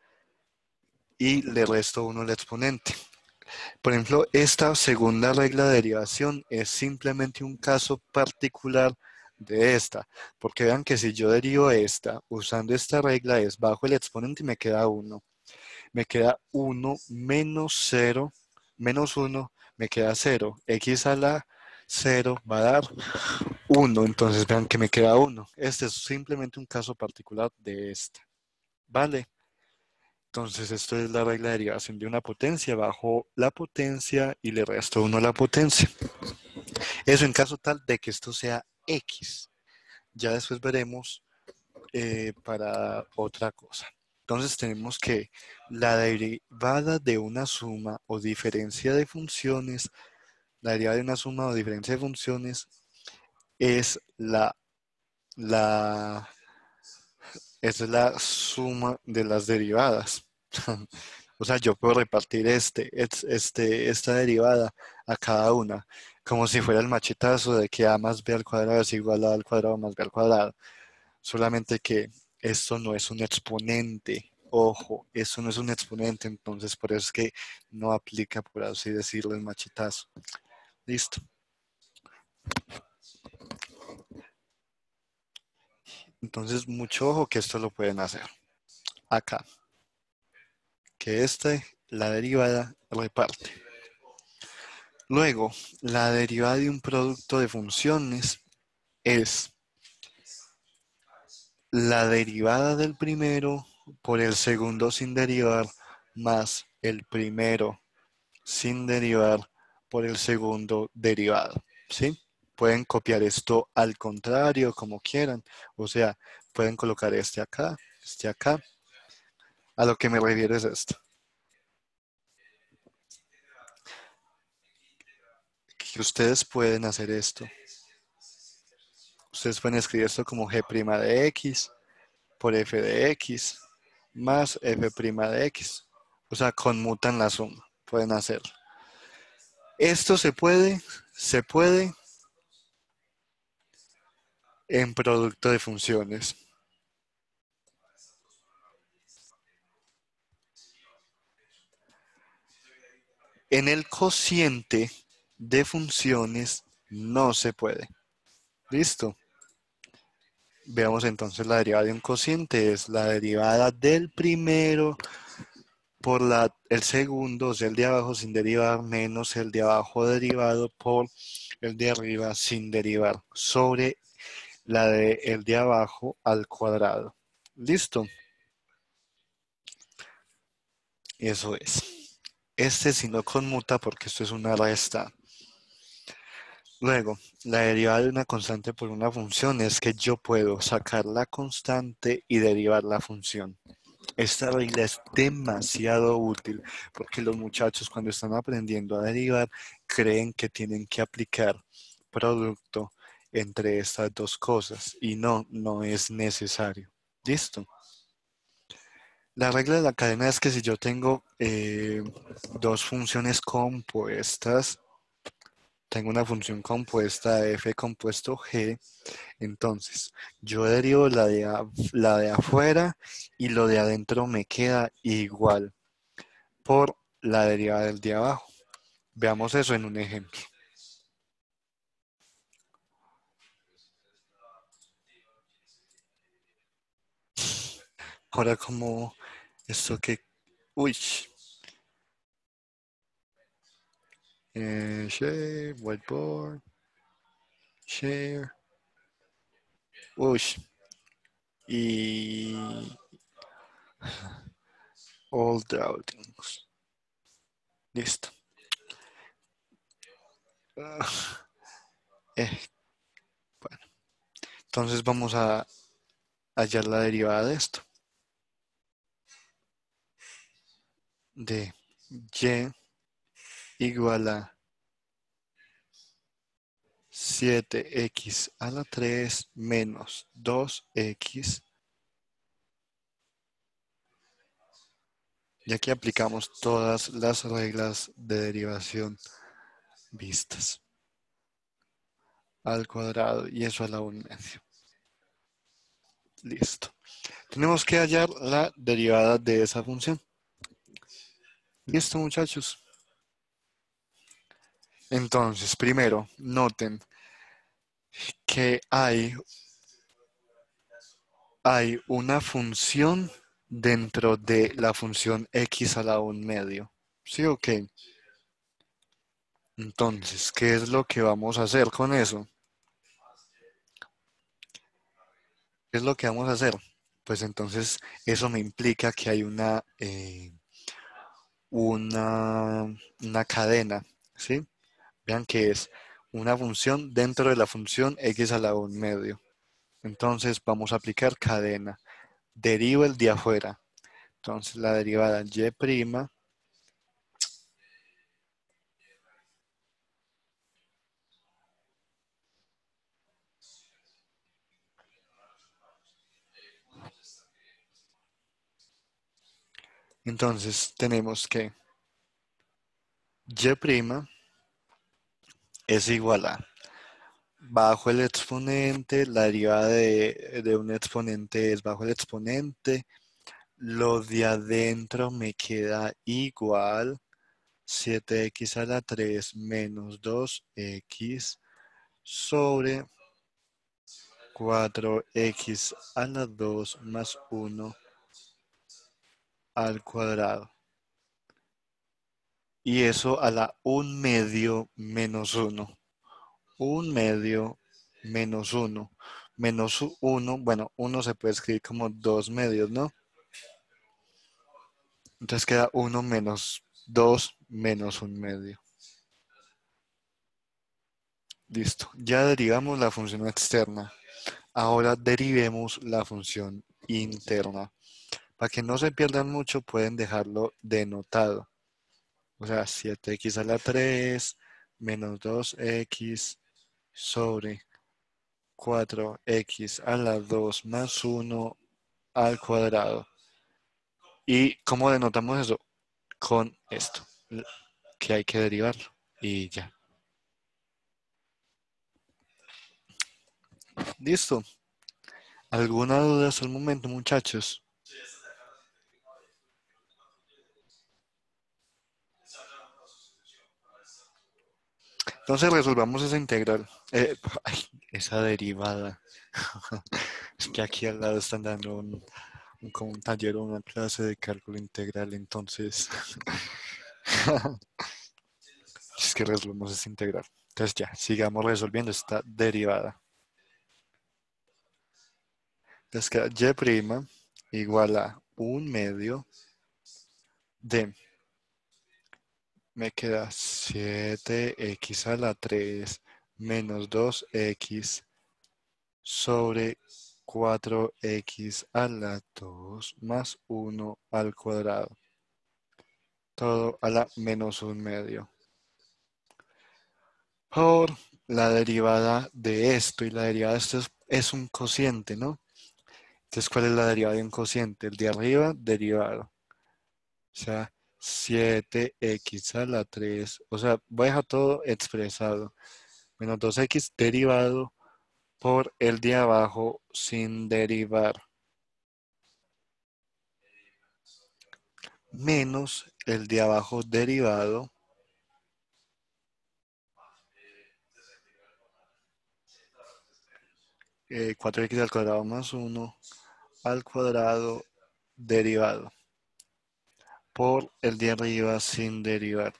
y le resto 1 al exponente. Por ejemplo, esta segunda regla de derivación es simplemente un caso particular de esta, porque vean que si yo derivo esta usando esta regla es bajo el exponente y me queda 1. Me queda 1 menos 0, menos 1, me queda 0. X a la 0 va a dar 1, entonces vean que me queda 1. Este es simplemente un caso particular de esta. ¿Vale? Entonces esto es la regla de derivación de una potencia bajo la potencia y le resto 1 a la potencia. Eso en caso tal de que esto sea X. Ya después veremos para otra cosa. Entonces tenemos que la derivada de una suma o diferencia de funciones, la derivada de una suma o diferencia de funciones es la, es la suma de las derivadas. O sea, yo puedo repartir esta derivada a cada una, como si fuera el machetazo de que a más b al cuadrado es igual a al cuadrado más b al cuadrado. Solamente que esto no es un exponente. Ojo, esto no es un exponente, entonces por eso es que no aplica, por así decirlo, el machetazo. Listo. Entonces, mucho ojo que esto lo pueden hacer. Acá. Que la derivada reparte. Luego, la derivada de un producto de funciones es la derivada del primero por el segundo sin derivar más el primero sin derivar por el segundo derivado, ¿sí? Pueden copiar esto al contrario, como quieran. O sea, pueden colocar este acá, este acá. A lo que me refiero es esto. Que ustedes pueden hacer esto. Ustedes pueden escribir esto como g' de x por f de x más f' de x. O sea, conmutan la suma. Pueden hacerlo. Esto se puede en producto de funciones. En el cociente de funciones no se puede. ¿Listo? Veamos entonces la derivada de un cociente. Es la derivada del primero por el segundo, o sea, el de abajo sin derivar, menos el de abajo derivado por el de arriba sin derivar, sobre el de abajo al cuadrado. ¿Listo? Eso es. Este sí no conmuta porque esto es una resta. Luego, la derivada de una constante por una función es que yo puedo sacar la constante y derivar la función. Esta regla es demasiado útil porque los muchachos cuando están aprendiendo a derivar creen que tienen que aplicar producto entre estas dos cosas y no es necesario. ¿Listo? La regla de la cadena es que si yo tengo dos funciones compuestas, tengo una función compuesta de f compuesto g, entonces yo derivo la de afuera y lo de adentro me queda igual por la derivada del de abajo. Veamos eso en un ejemplo. Ahora como esto que... Uy. Share, whiteboard, share. Uy. Y... All routings. Listo. Eh, bueno, entonces vamos a hallar la derivada de esto. De y igual a 7x a la 3 menos 2x. Y aquí aplicamos todas las reglas de derivación vistas al cuadrado y eso a la 1/2. Listo. Tenemos que hallar la derivada de esa función. Listo, muchachos. Entonces, primero, noten que hay una función dentro de la función x a la 1/2. ¿Sí o qué? Entonces, ¿qué es lo que vamos a hacer con eso? ¿Qué es lo que vamos a hacer? Pues entonces eso me implica que hay una cadena, ¿sí? Vean que es una función dentro de la función x a la 1/2. Entonces vamos a aplicar cadena. Derivo el de afuera. Entonces la derivada y'. Entonces tenemos que y' es igual a bajo el exponente, la derivada de un exponente es bajo el exponente, lo de adentro me queda igual 7x a la 3 menos 2x sobre 4x a la 2 más 1 al cuadrado. Y eso a la 1/2 menos 1. 1/2 menos 1. Menos 1, bueno, 1 se puede escribir como 2/2, ¿no? Entonces queda 1 menos 2 menos 1/2. Listo. Ya derivamos la función externa. Ahora derivemos la función interna. Para que no se pierdan mucho, pueden dejarlo denotado. O sea, 7x a la 3 menos 2x sobre 4x a la 2 más 1 al cuadrado. ¿Y cómo denotamos eso? Con esto, que hay que derivarlo. Y ya. Listo. ¿Alguna duda hasta el momento, muchachos? Entonces resolvamos esa integral. Ay, esa derivada. Es que aquí al lado están dando como un taller o una clase de cálculo integral, entonces es que resolvemos esa integral. Entonces ya, sigamos resolviendo esta derivada. Entonces queda y' igual a 1/2 de, me queda 7x a la 3 menos 2x sobre 4x a la 2 más 1 al cuadrado. Todo a la menos 1/2. Por la derivada de esto, y la derivada de esto es un cociente, ¿no? Entonces, ¿cuál es la derivada de un cociente? El de arriba, derivado. O sea, 7x a la 3. O sea, voy a dejar todo expresado. Menos 2x derivado por el de abajo sin derivar. Menos el de abajo derivado. 4x al cuadrado más 1 al cuadrado derivado por el de arriba sin derivar.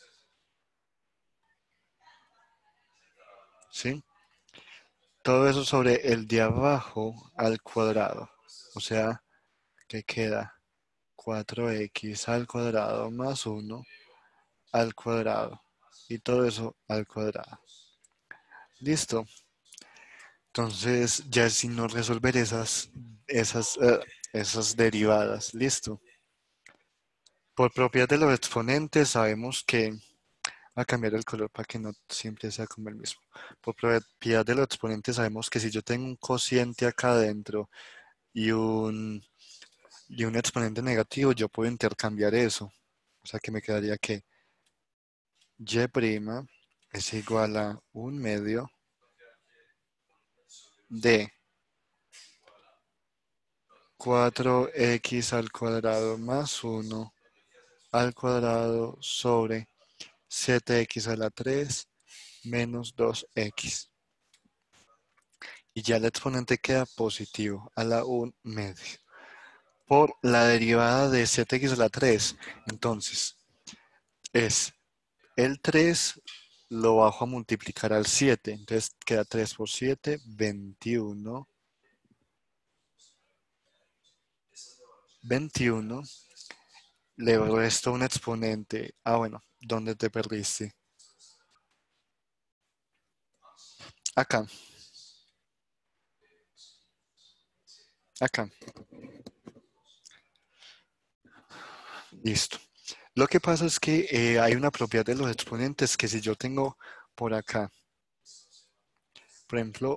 ¿Sí? Todo eso sobre el de abajo al cuadrado. O sea, que queda 4x al cuadrado más 1 al cuadrado. Y todo eso al cuadrado. Listo. Entonces, ya si no resolver esas derivadas. Listo. Por propiedad de los exponentes sabemos que a cambiar el color para que no siempre sea como el mismo. Por propiedad de los exponentes sabemos que si yo tengo un cociente acá adentro y un exponente negativo, yo puedo intercambiar eso. O sea que me quedaría que y' es igual a 1/2 de 4x al cuadrado más 1 al cuadrado sobre 7x a la 3 menos 2x. Y ya el exponente queda positivo a la 1/2 por la derivada de 7x a la 3. Entonces, es el 3 lo bajo a multiplicar al 7. Entonces queda 3 por 7, 21. 21. Le resto un exponente. Ah, bueno, ¿dónde te perdiste? Acá. Acá. Listo. Lo que pasa es que hay una propiedad de los exponentes que si yo tengo por acá, por ejemplo,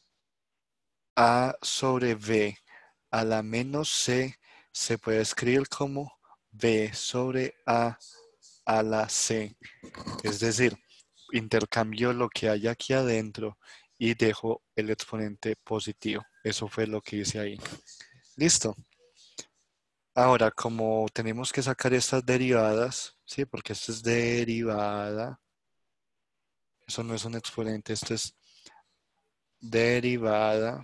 A sobre B a la menos C se puede escribir como B sobre A la C. Es decir, intercambio lo que hay aquí adentro y dejo el exponente positivo. Eso fue lo que hice ahí. Listo. Ahora, como tenemos que sacar estas derivadas, ¿sí? Porque esto es derivada. Eso no es un exponente, esto es derivada.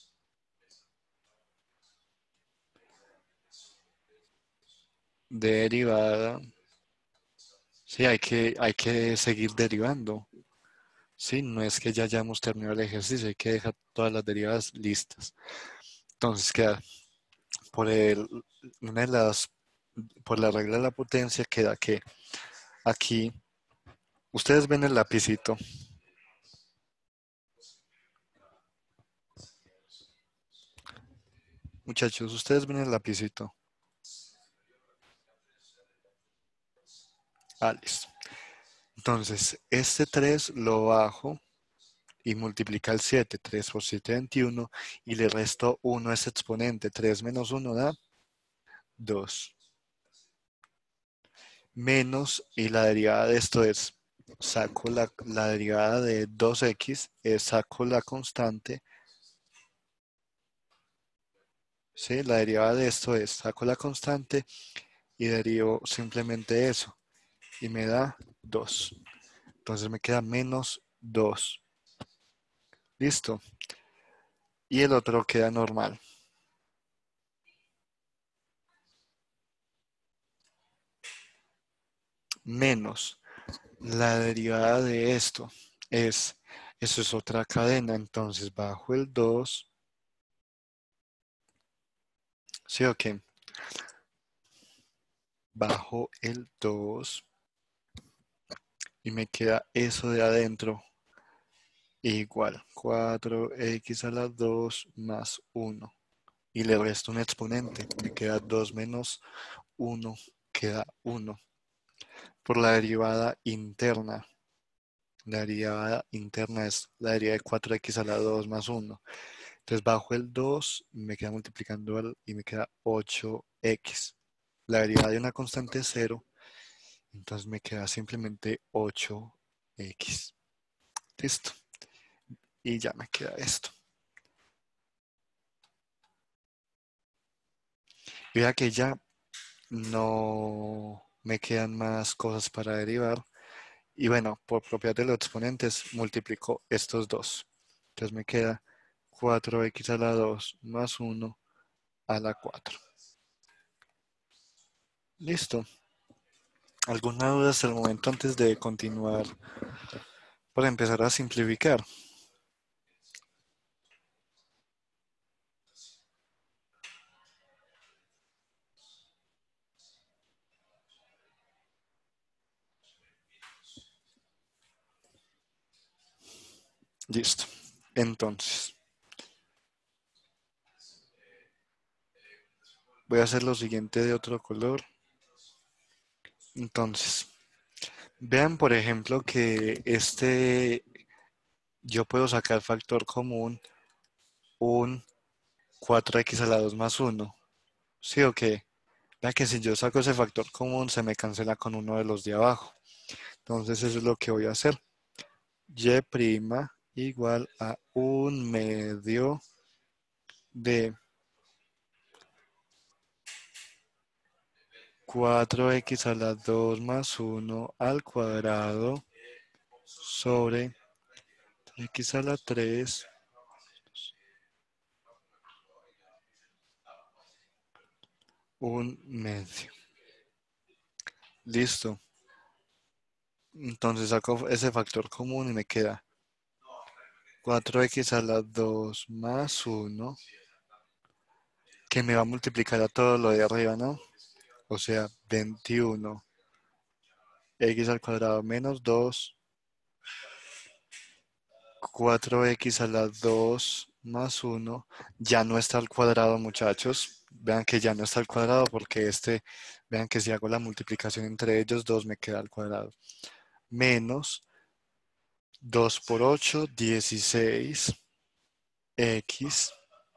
Derivada. Sí, hay que seguir derivando. Sí, no es que ya hayamos terminado el ejercicio, hay que dejar todas las derivadas listas. Entonces queda por una de las, por la regla de la potencia queda que aquí, ustedes ven el lapicito. Muchachos, ustedes ven el lapicito. Ah, listo. Entonces, este 3 lo bajo y multiplica el 7. 3 por 7, 21. Y le resto 1 a ese exponente. 3 menos 1 da 2. Menos, y la derivada de esto es, saco la derivada de 2x, saco la constante. ¿Sí? La derivada de esto es, saco la constante y derivo simplemente eso. Y me da 2. Entonces me queda menos 2. Listo. Y el otro queda normal. Menos la derivada de esto es, eso es otra cadena. Entonces bajo el 2. ¿Sí o qué? Bajo el 2 y me queda eso de adentro igual 4x a la 2 más 1. Y le resto un exponente. Me queda 2 menos 1, queda 1. Por la derivada interna. La derivada interna es la derivada de 4x a la 2 más 1. Entonces bajo el 2 me queda multiplicando y me queda 8x. La derivada de una constante es 0. Entonces me queda simplemente 8x. Listo. Y ya me queda esto. Vea que ya no me quedan más cosas para derivar. Y bueno, por propiedad de los exponentes, multiplico estos dos. Entonces me queda 4x a la 2 más 1 a la 4. Listo. ¿Alguna duda hasta el momento antes de continuar para empezar a simplificar? Listo. Entonces, voy a hacer lo siguiente de otro color. Entonces, vean por ejemplo que yo puedo sacar factor común un 4x a la 2 más 1. ¿Sí o qué? Vean que si yo saco ese factor común se me cancela con uno de los de abajo. Entonces eso es lo que voy a hacer. Y' igual a 1/2 de 4x a la 2 más 1 al cuadrado sobre x a la 3 1/2. Listo. Entonces saco ese factor común y me queda 4x a la 2 más 1, que me va a multiplicar a todo lo de arriba, ¿no? O sea, 21 x al cuadrado menos 2, 4x a la 2 más 1, ya no está al cuadrado, muchachos. Vean que ya no está al cuadrado porque vean que si hago la multiplicación entre ellos dos me queda al cuadrado. Menos 2 por 8, 16, x,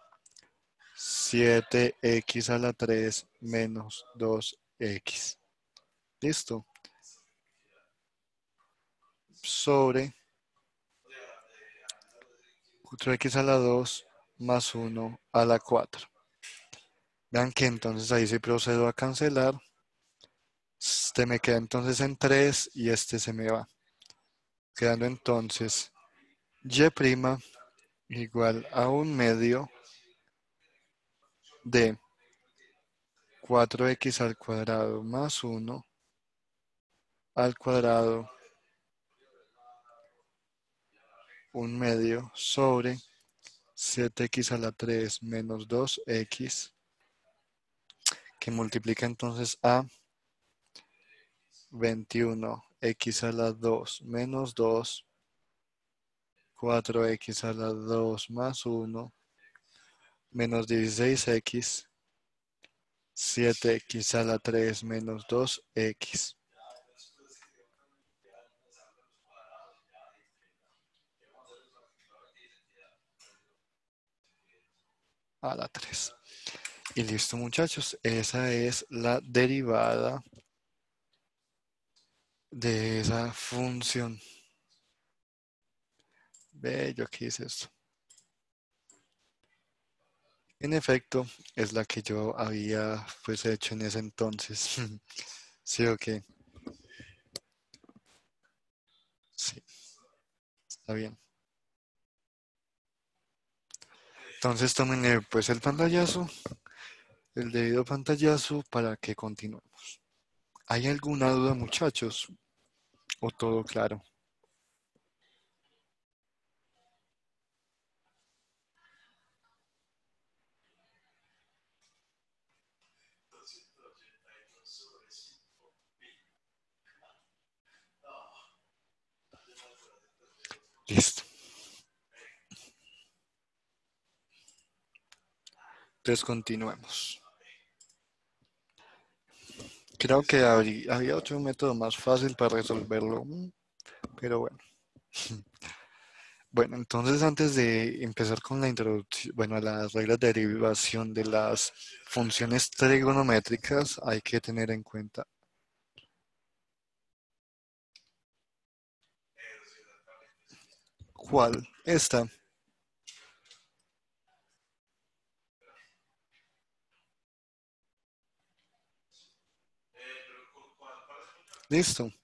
7x a la 3 menos 2x. Listo. Sobre 4x a la 2 más 1 a la 4. Vean que entonces ahí sí procedo a cancelar. Este me queda entonces en 3 y este se me va. Quedando entonces y' igual a 1/2 de 4x al cuadrado más 1 al cuadrado 1/2 sobre 7x a la 3 menos 2x, que multiplica entonces a 21x a la 2 menos 2, 4x a la 2 más 1, menos 16x, 7x a la 3 menos 2x. A la 3. Y listo, muchachos. Esa es la derivada de esa función. Ve, yo aquí hice esto. En efecto, es la que yo había pues hecho en ese entonces. Sí, ok. Sí, está bien. Entonces tomen pues el pantallazo, el debido pantallazo para que continuemos. ¿Hay alguna duda, muchachos? ¿O todo claro? Listo. Entonces continuemos. Creo que había otro método más fácil para resolverlo, pero bueno. Bueno, entonces antes de empezar con la introducción, bueno, las reglas de derivación de las funciones trigonométricas, hay que tener en cuenta cuál está. Listo.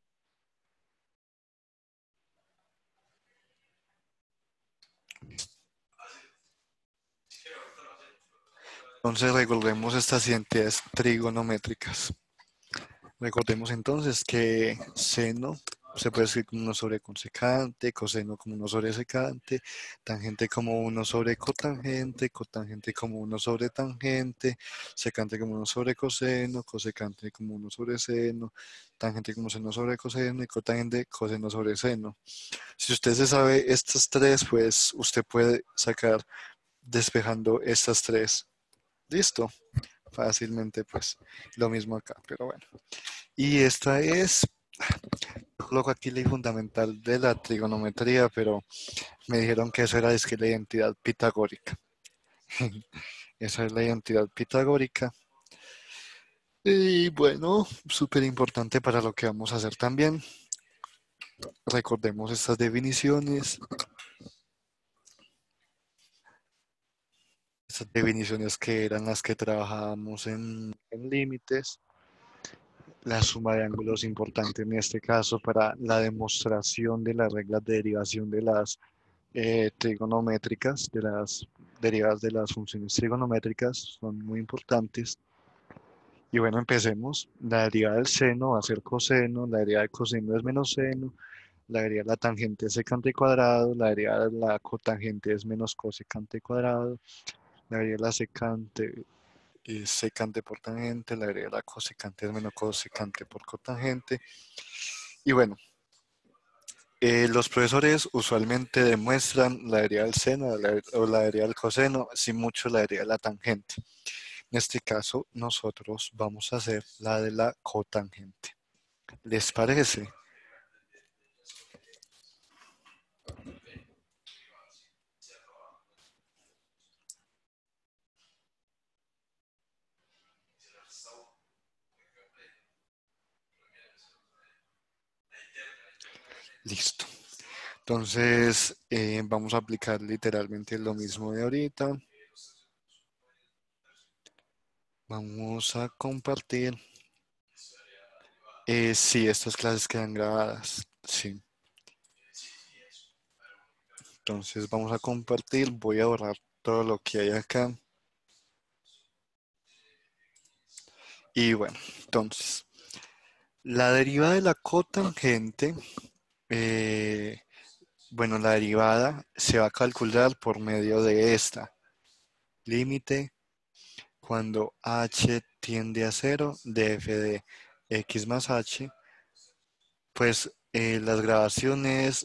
Entonces recordemos estas identidades trigonométricas. Recordemos entonces que seno se puede escribir como 1 sobre consecante, coseno como 1 sobre secante, tangente como 1 sobre cotangente, cotangente como 1 sobre tangente, secante como 1 sobre coseno, cosecante como 1 sobre seno, tangente como seno sobre coseno y cotangente coseno sobre seno. Si usted se sabe estas tres, pues usted puede sacar despejando estas tres. Listo. Fácilmente, pues lo mismo acá, pero bueno. Y esta es, coloco aquí ley fundamental de la trigonometría, pero me dijeron que eso era es que la identidad pitagórica. Esa es la identidad pitagórica. Y bueno, súper importante para lo que vamos a hacer también. Recordemos estas definiciones. Estas definiciones que eran las que trabajábamos en límites. La suma de ángulos importante en este caso para la demostración de las reglas de derivación de las trigonométricas, de las derivadas de las funciones trigonométricas, son muy importantes. Y bueno, empecemos. La derivada del seno va a ser coseno, la derivada del coseno es menos seno, la derivada de la tangente es secante cuadrado, la derivada de la cotangente es menos cosecante cuadrado, la derivada de la secante es secante por tangente, la derivada de la cosecante es menos cosecante por cotangente. Y bueno, los profesores usualmente demuestran la derivada del seno o la derivada del coseno, sin mucho la derivada de la tangente. En este caso, nosotros vamos a hacer la de la cotangente. ¿Les parece? Listo. Entonces, vamos a aplicar literalmente lo mismo de ahorita. Vamos a compartir. Sí, estas clases quedan grabadas. Sí. Entonces, vamos a compartir. Voy a borrar todo lo que hay acá. Y bueno, entonces, la derivada de la cotangente, bueno, la derivada se va a calcular por medio de esta. Límite cuando h tiende a 0 de f de x más h, pues las grabaciones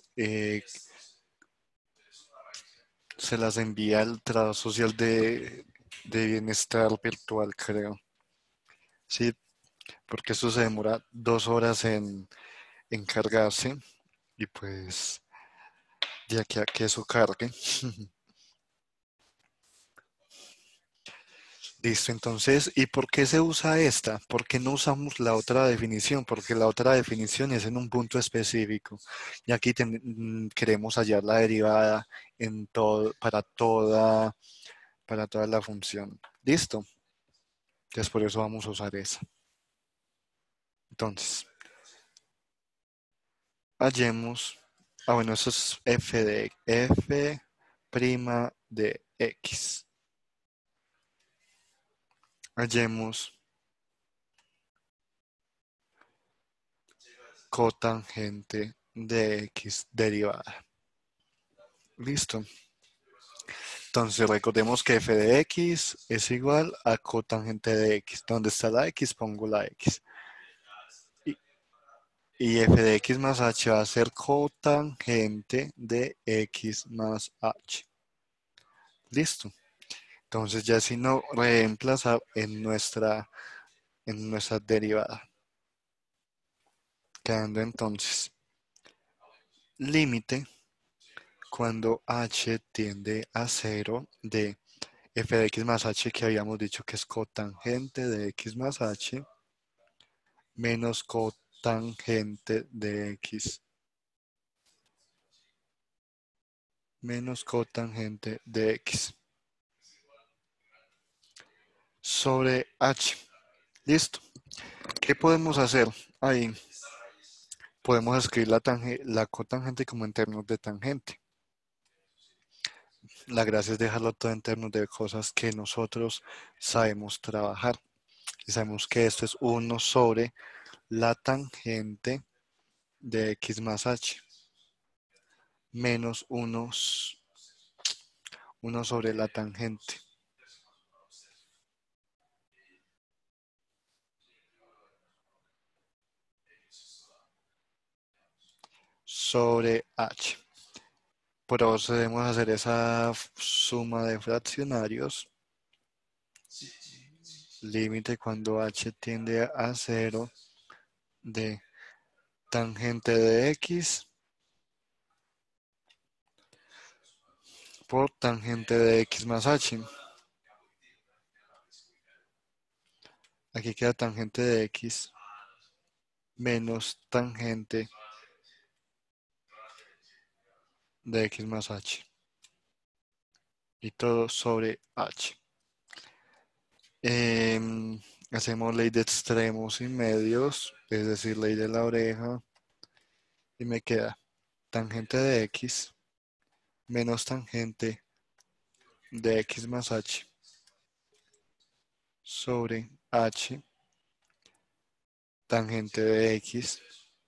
se las envía al Trabajo Social de Bienestar Virtual, creo. Sí, porque esto se demora 2 horas en cargarse y pues ya que eso cargue. Listo, entonces, ¿y por qué se usa esta? ¿Por qué no usamos la otra definición? Porque la otra definición es en un punto específico. Y aquí queremos hallar la derivada en todo, para toda la función. ¿Listo? Entonces, por eso vamos a usar esa. Entonces, hallemos, bueno, eso es f' de x. Hallemos cotangente de x derivada. Listo. Entonces recordemos que f de x es igual a cotangente de x. Donde está la x, pongo la x. Y f de x más h va a ser cotangente de x más h. Listo. Entonces ya si no reemplaza en nuestra derivada. Quedando entonces límite cuando h tiende a 0 de f de x más h, que habíamos dicho que es cotangente de x más h, menos cotangente de x, menos cotangente de x, sobre h. Listo. ¿Qué podemos hacer ahí? Podemos escribir la cotangente como en términos de tangente. La gracia es dejarlo todo en términos de cosas que nosotros sabemos trabajar. Y sabemos que esto es 1 sobre la tangente de x más h, menos 1 sobre la tangente sobre h. Procedemos a hacer esa suma de fraccionarios. Límite cuando h tiende a 0 de tangente de x por tangente de x más h. Aquí queda tangente de x menos tangente de x más h. Y todo sobre h. Hacemos ley de extremos y medios, es decir, ley de la oreja. Y me queda tangente de x menos tangente de x más h sobre h, tangente de x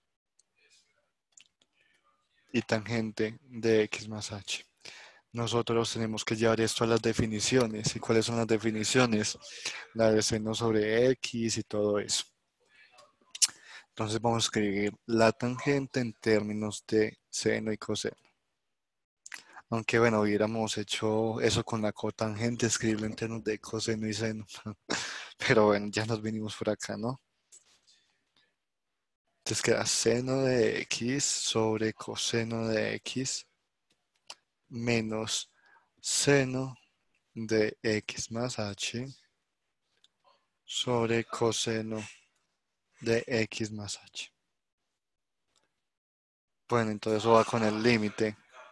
y tangente de x más h. Nosotros tenemos que llevar esto a las definiciones. ¿Y cuáles son las definiciones? La de seno sobre x y todo eso. Entonces vamos a escribir la tangente en términos de seno y coseno. Aunque bueno, hubiéramos hecho eso con la cotangente, escribirlo en términos de coseno y seno. Pero bueno, ya nos vinimos por acá, ¿no? Entonces queda seno de x sobre coseno de x menos seno de x más h sobre coseno de x más h. Bueno, entonces eso va con el límite.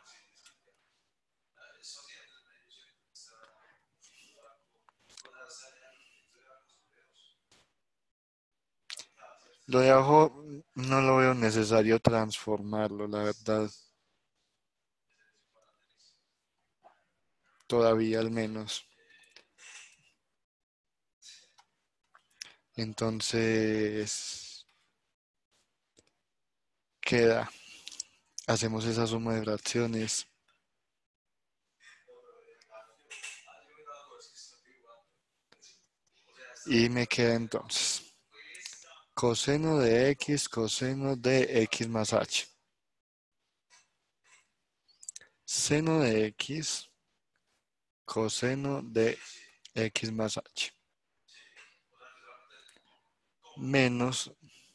Lo de abajo no lo veo necesario transformarlo, la verdad. Todavía al menos. Entonces, queda. Hacemos esa suma de fracciones. Y me queda entonces coseno de x más h. Seno de x, coseno de x más h. Menos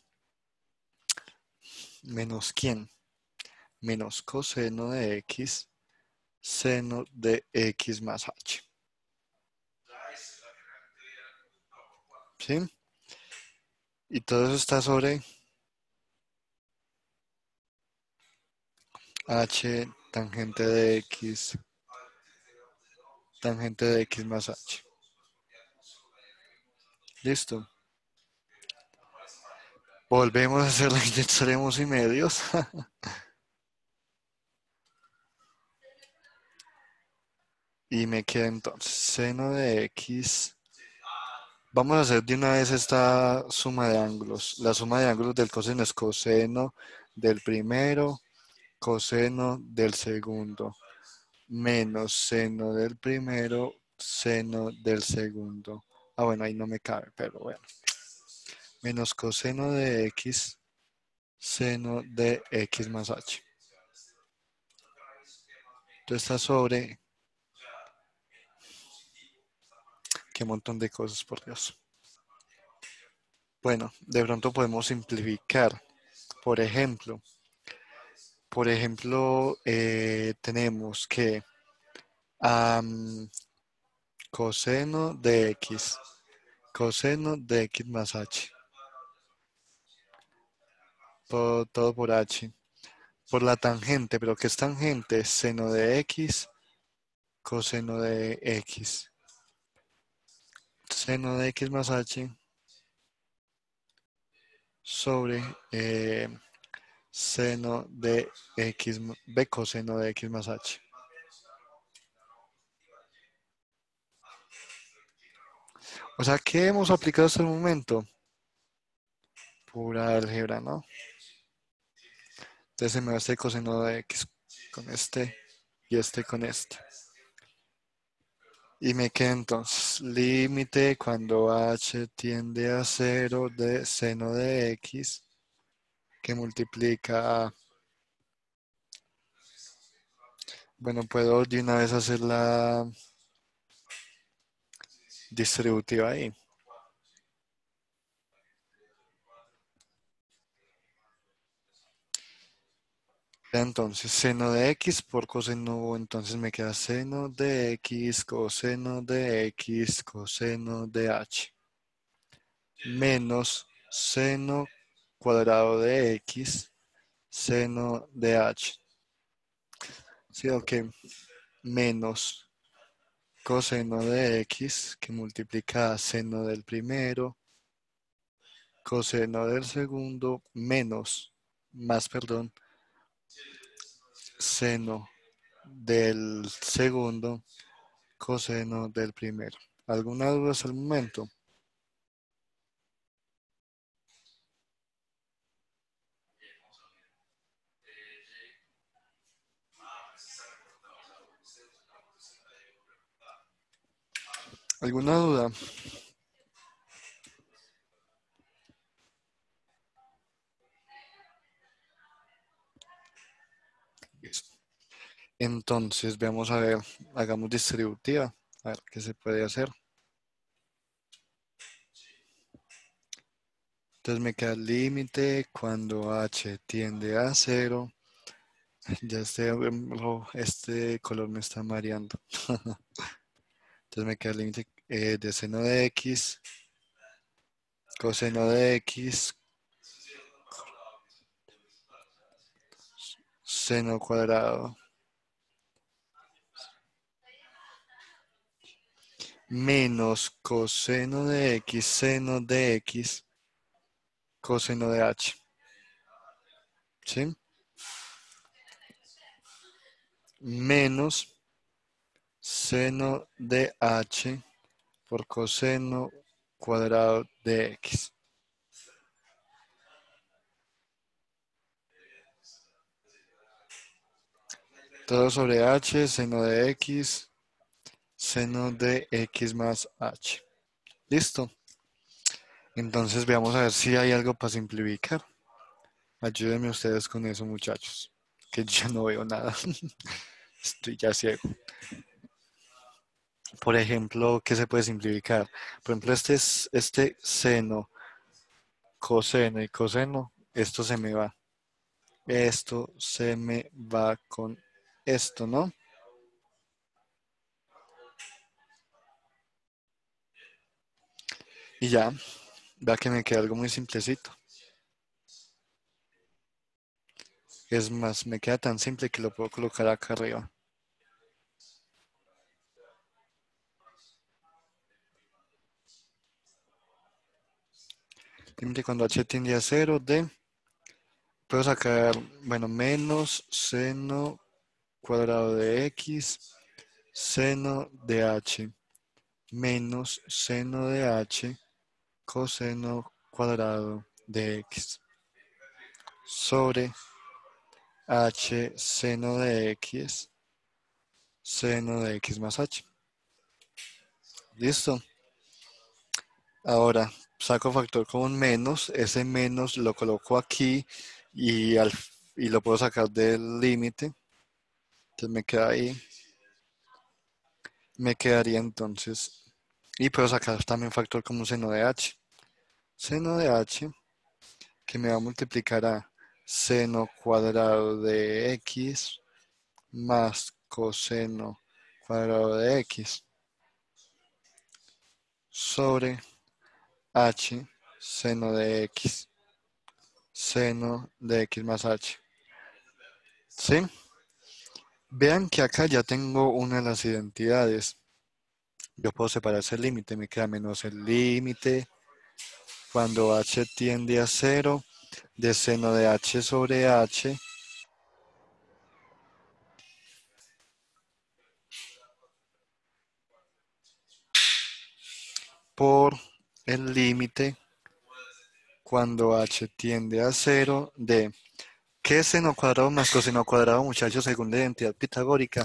¿quién? Menos coseno de x, seno de x más h. ¿sí? Y todo eso está sobre h tangente de x, tangente de x más h. Listo. Volvemos a hacer la de extremos y medios. Y me queda entonces seno de x. Vamos a hacer de una vez esta suma de ángulos. La suma de ángulos del coseno es coseno del primero, coseno del segundo, menos seno del primero, seno del segundo. Ah, bueno, ahí no me cabe, pero bueno. Menos coseno de x, seno de x más h. Esto está sobre... Qué montón de cosas, por Dios. Bueno, de pronto podemos simplificar. Por ejemplo, tenemos que coseno de x, coseno de x más h, todo por h, por la tangente, pero ¿qué es tangente? Seno de x, coseno de x, seno de x más h sobre seno de x, b coseno de x más h. O sea, ¿qué hemos aplicado hasta el momento? Pura álgebra, ¿no? Entonces se me va este coseno de x con este y este con este. Y me queda entonces límite cuando h tiende a 0 de seno de x que multiplica a... Bueno, puedo de una vez hacer la distributiva ahí. Entonces, seno de x por coseno, entonces me queda seno de x, coseno de x, coseno de h. Menos seno cuadrado de x, seno de h. Sí, ok. Menos coseno de x que multiplica a seno del primero, coseno del segundo, perdón, seno del segundo, coseno del primero. ¿Alguna duda hasta el momento? ¿Alguna duda? Entonces, veamos a ver, hagamos distributiva, a ver qué se puede hacer. Entonces me queda el límite cuando h tiende a 0. Ya este color me está mareando. Entonces me queda el límite de seno de x, coseno de x, seno cuadrado, menos coseno de x, seno de x, coseno de h. ¿Sí? Menos seno de h por coseno cuadrado de x. Todo sobre h, seno de x, seno de x más h. Listo. Entonces veamos a ver si hay algo para simplificar. Ayúdenme ustedes con eso, muchachos, que yo no veo nada. Estoy ya ciego. Por ejemplo, ¿qué se puede simplificar? Por ejemplo, este seno, coseno y coseno, esto se me va. Esto se me va con esto, ¿no? Y ya, vea que me queda algo muy simplecito. Es más, me queda tan simple que lo puedo colocar acá arriba. Límite cuando h tiende a 0 de, puedo sacar, bueno, menos seno cuadrado de x, seno de h, menos seno de h, coseno cuadrado de x, sobre h seno de x, seno de x más h. ¿Listo? Ahora, saco factor común menos, ese menos lo coloco aquí y, y lo puedo sacar del límite. Entonces me queda ahí. Me quedaría entonces, y puedo sacar también factor común seno de h. Seno de h, que me va a multiplicar a seno cuadrado de x más coseno cuadrado de x sobre h seno de x, seno de x más h. ¿Sí? Vean que acá ya tengo una de las identidades. Yo puedo separar ese límite, me queda menos el límite cuando h tiende a 0 de seno de h sobre h por el límite cuando h tiende a 0 de, ¿qué es seno cuadrado más coseno cuadrado, muchachos, según la identidad pitagórica?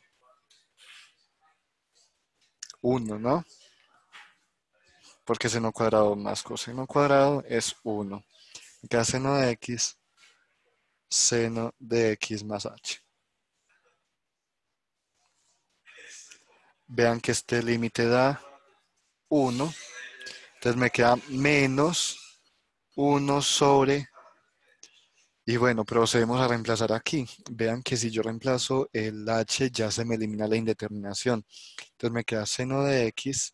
1, ¿no? Porque seno cuadrado más coseno cuadrado es 1. Acá seno de x, seno de x más h. Vean que este límite da 1. Entonces me queda menos 1 sobre. Y bueno, procedemos a reemplazar aquí. Vean que si yo reemplazo el h ya se me elimina la indeterminación. Entonces me queda seno de x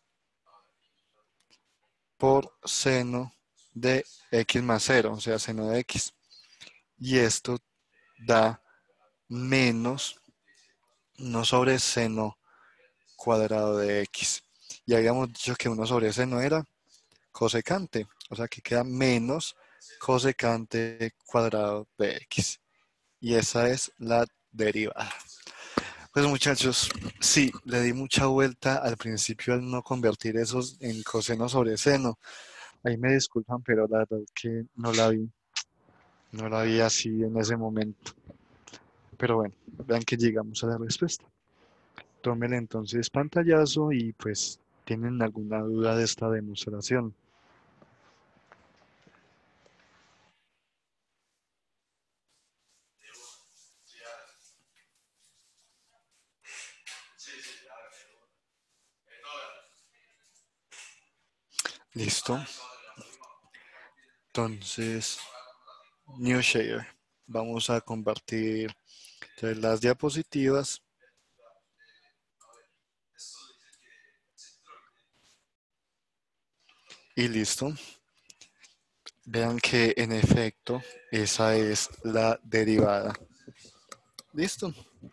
por seno de x más 0, o sea, seno de x. Y esto da menos, no sobre seno cuadrado de x. Y habíamos dicho que 1 sobre seno era cosecante, o sea que queda menos cosecante cuadrado de x. Y esa es la derivada. Pues muchachos, sí, le di mucha vuelta al principio al no convertir esos en coseno sobre seno. Ahí me disculpan, pero la verdad es que no la vi así en ese momento. Pero bueno, vean que llegamos a la respuesta. Tómenle entonces pantallazo y pues tienen alguna duda de esta demostración. Listo. Entonces, New Share. Vamos a compartir entonces, las diapositivas. Y listo. Vean que en efecto esa es la derivada. Listo.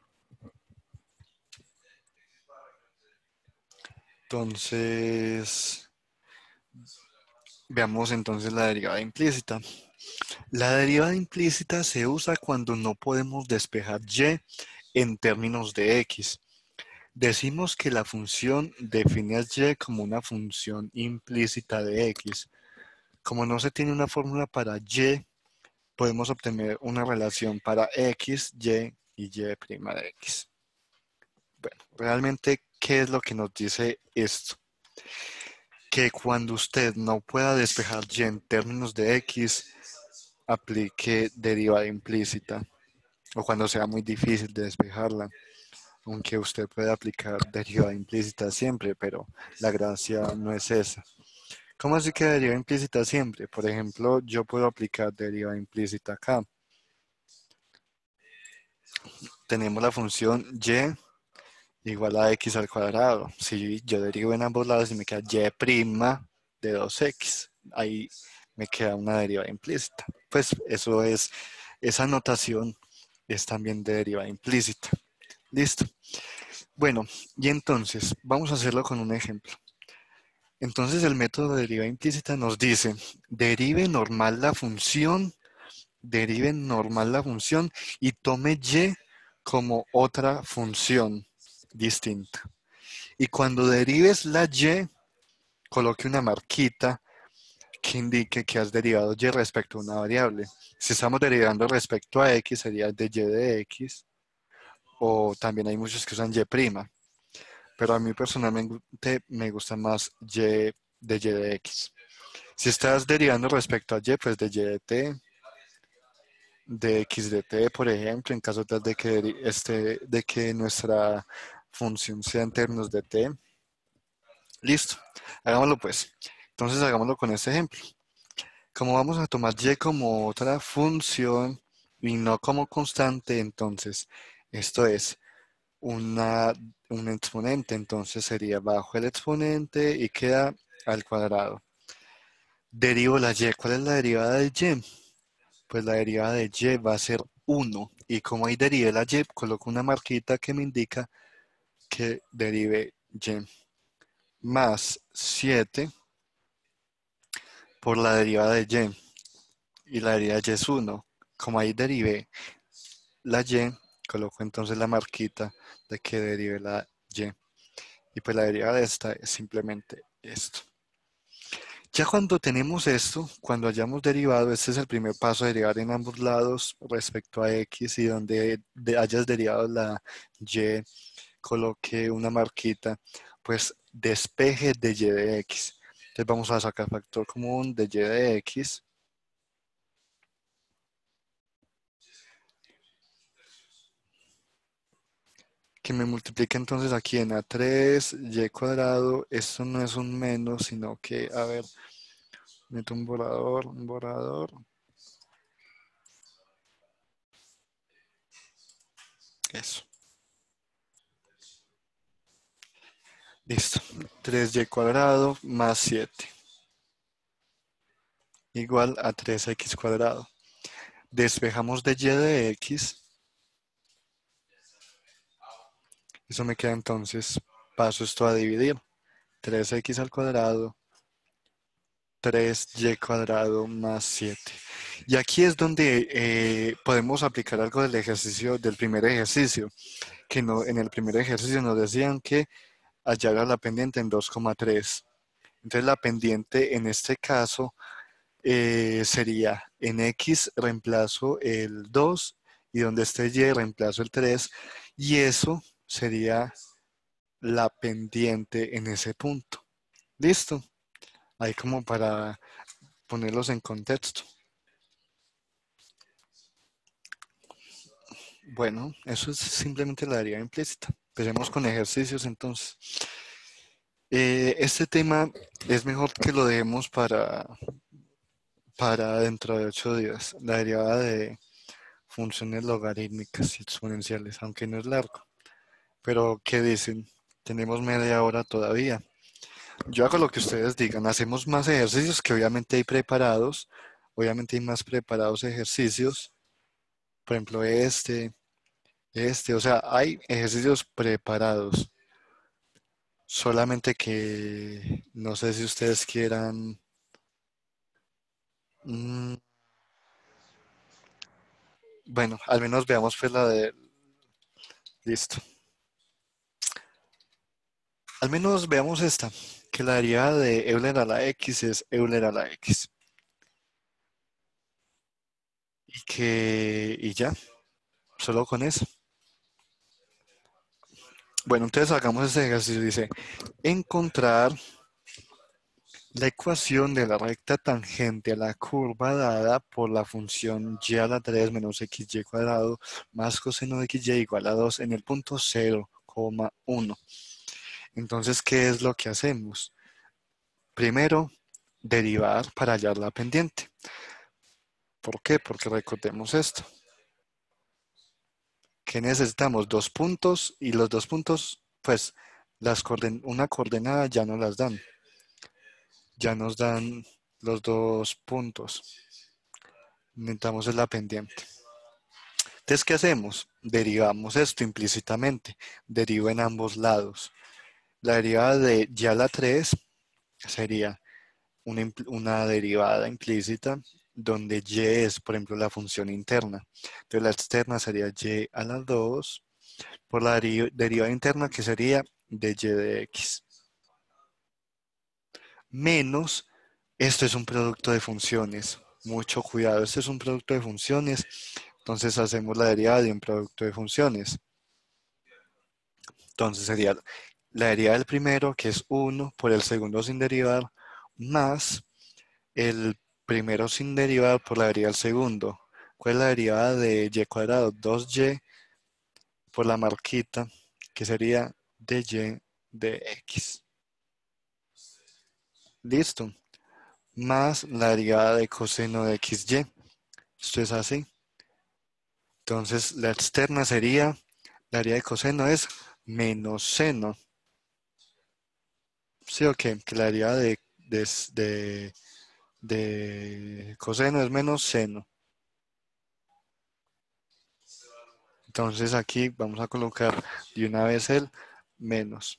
Entonces, veamos entonces la derivada implícita. La derivada implícita se usa cuando no podemos despejar y en términos de x. Decimos que la función define a y como una función implícita de x. Como no se tiene una fórmula para y, podemos obtener una relación para x, y y' de x. Bueno, realmente, ¿qué es lo que nos dice esto? Que cuando usted no pueda despejar y en términos de x, aplique derivada implícita. O cuando sea muy difícil de despejarla. Aunque usted puede aplicar derivada implícita siempre, pero la gracia no es esa. ¿Cómo así que derivada implícita siempre? Por ejemplo, yo puedo aplicar derivada implícita acá. Tenemos la función y igual a x al cuadrado. Si yo derivo en ambos lados y me queda y prima, de 2x. Ahí me queda una derivada implícita. Pues eso es, esa notación es también de derivada implícita. Listo. Bueno, y entonces vamos a hacerlo con un ejemplo. Entonces el método de derivada implícita nos dice, derive normal la función y tome y como otra función distinta. Y cuando derives la y, coloque una marquita que indique que has derivado y respecto a una variable. Si estamos derivando respecto a x, sería de y de x, o también hay muchos que usan y', pero a mí personalmente me gusta más y de y de x. Si estás derivando respecto a y, pues de y de t, de x de t, por ejemplo, en caso tal de que, de que nuestra función sea en términos de t. Listo, hagámoslo pues. Entonces hagámoslo con este ejemplo. Como vamos a tomar y como otra función y no como constante, entonces esto es un exponente, entonces sería bajo el exponente y queda al cuadrado. Derivo la y. ¿Cuál es la derivada de y? Pues la derivada de y va a ser 1. Y como ahí derive la y, coloco una marquita que me indica que derive y. Más 7 por la derivada de y. Y la derivada de y es 1. Como ahí derive la y, coloco entonces la marquita de que derive la y. Y pues la derivada de esta es simplemente esto. Ya cuando tenemos esto, cuando hayamos derivado, este es el primer paso, derivar en ambos lados respecto a x, y donde hayas derivado la y, coloque una marquita, pues despeje de y de x. Entonces vamos a sacar factor común de y de x. Que me multiplique entonces aquí en a3 y cuadrado. Esto no es un menos, sino que, a ver, meto un borrador. Eso. Listo. 3y cuadrado más 7. Igual a 3x cuadrado. Despejamos de y de x. Eso me queda entonces, paso esto a dividir. 3x al cuadrado, 3y cuadrado más 7. Y aquí es donde podemos aplicar algo del ejercicio, del primer ejercicio, que no, en el primer ejercicio nos decían que hallar la pendiente en 2,3. Entonces la pendiente en este caso sería en x reemplazo el 2 y donde esté y reemplazo el 3, y eso sería la pendiente en ese punto. ¿Listo? Ahí como para ponerlos en contexto. Bueno, eso es simplemente la derivada implícita. Empecemos con ejercicios entonces. Este tema es mejor que lo dejemos para dentro de 8 días. La derivada de funciones logarítmicas y exponenciales, aunque no es largo. Pero, ¿qué dicen? Tenemos media hora todavía. Yo hago lo que ustedes digan. Hacemos más ejercicios que obviamente hay preparados. Obviamente hay más preparados ejercicios. Por ejemplo, o sea, hay ejercicios preparados. Solamente que no sé si ustedes quieran. mm, bueno, al menos veamos pues la de. Listo. Al menos veamos esta, que la derivada de Euler a la X es Euler a la X. Y ya, solo con eso. Bueno, entonces hagamos este ejercicio. Dice, encontrar la ecuación de la recta tangente a la curva dada por la función y a la 3 menos xy cuadrado más coseno de xy igual a 2 en el punto 0,1. Entonces, ¿qué es lo que hacemos? Primero, derivar para hallar la pendiente. ¿Por qué? Porque recordemos esto. Que necesitamos 2 puntos y los 2 puntos, pues, una coordenada ya no las dan. ya nos dan los dos puntos. Necesitamos es la pendiente. Entonces, ¿qué hacemos? Derivamos esto implícitamente. Derivo en ambos lados. La derivada de y a la 3 sería una derivada implícita donde y es, por ejemplo, la función interna. Entonces, la externa sería y a la 2 por la derivada interna que sería de y de x. Menos, esto es un producto de funciones. Mucho cuidado, este es un producto de funciones. Entonces hacemos la derivada de un producto de funciones. Entonces sería la derivada del primero, que es 1, por el segundo sin derivar, más el primero sin derivar por la derivada del segundo. ¿Cuál es la derivada de y cuadrado? 2y por la marquita, que sería de y de x. Listo. Más la derivada de coseno de xy. Esto es así. Entonces la externa sería, la derivada de coseno es menos seno. ¿Sí o qué? Que la derivada de coseno es menos seno. Entonces aquí vamos a colocar de una vez el menos.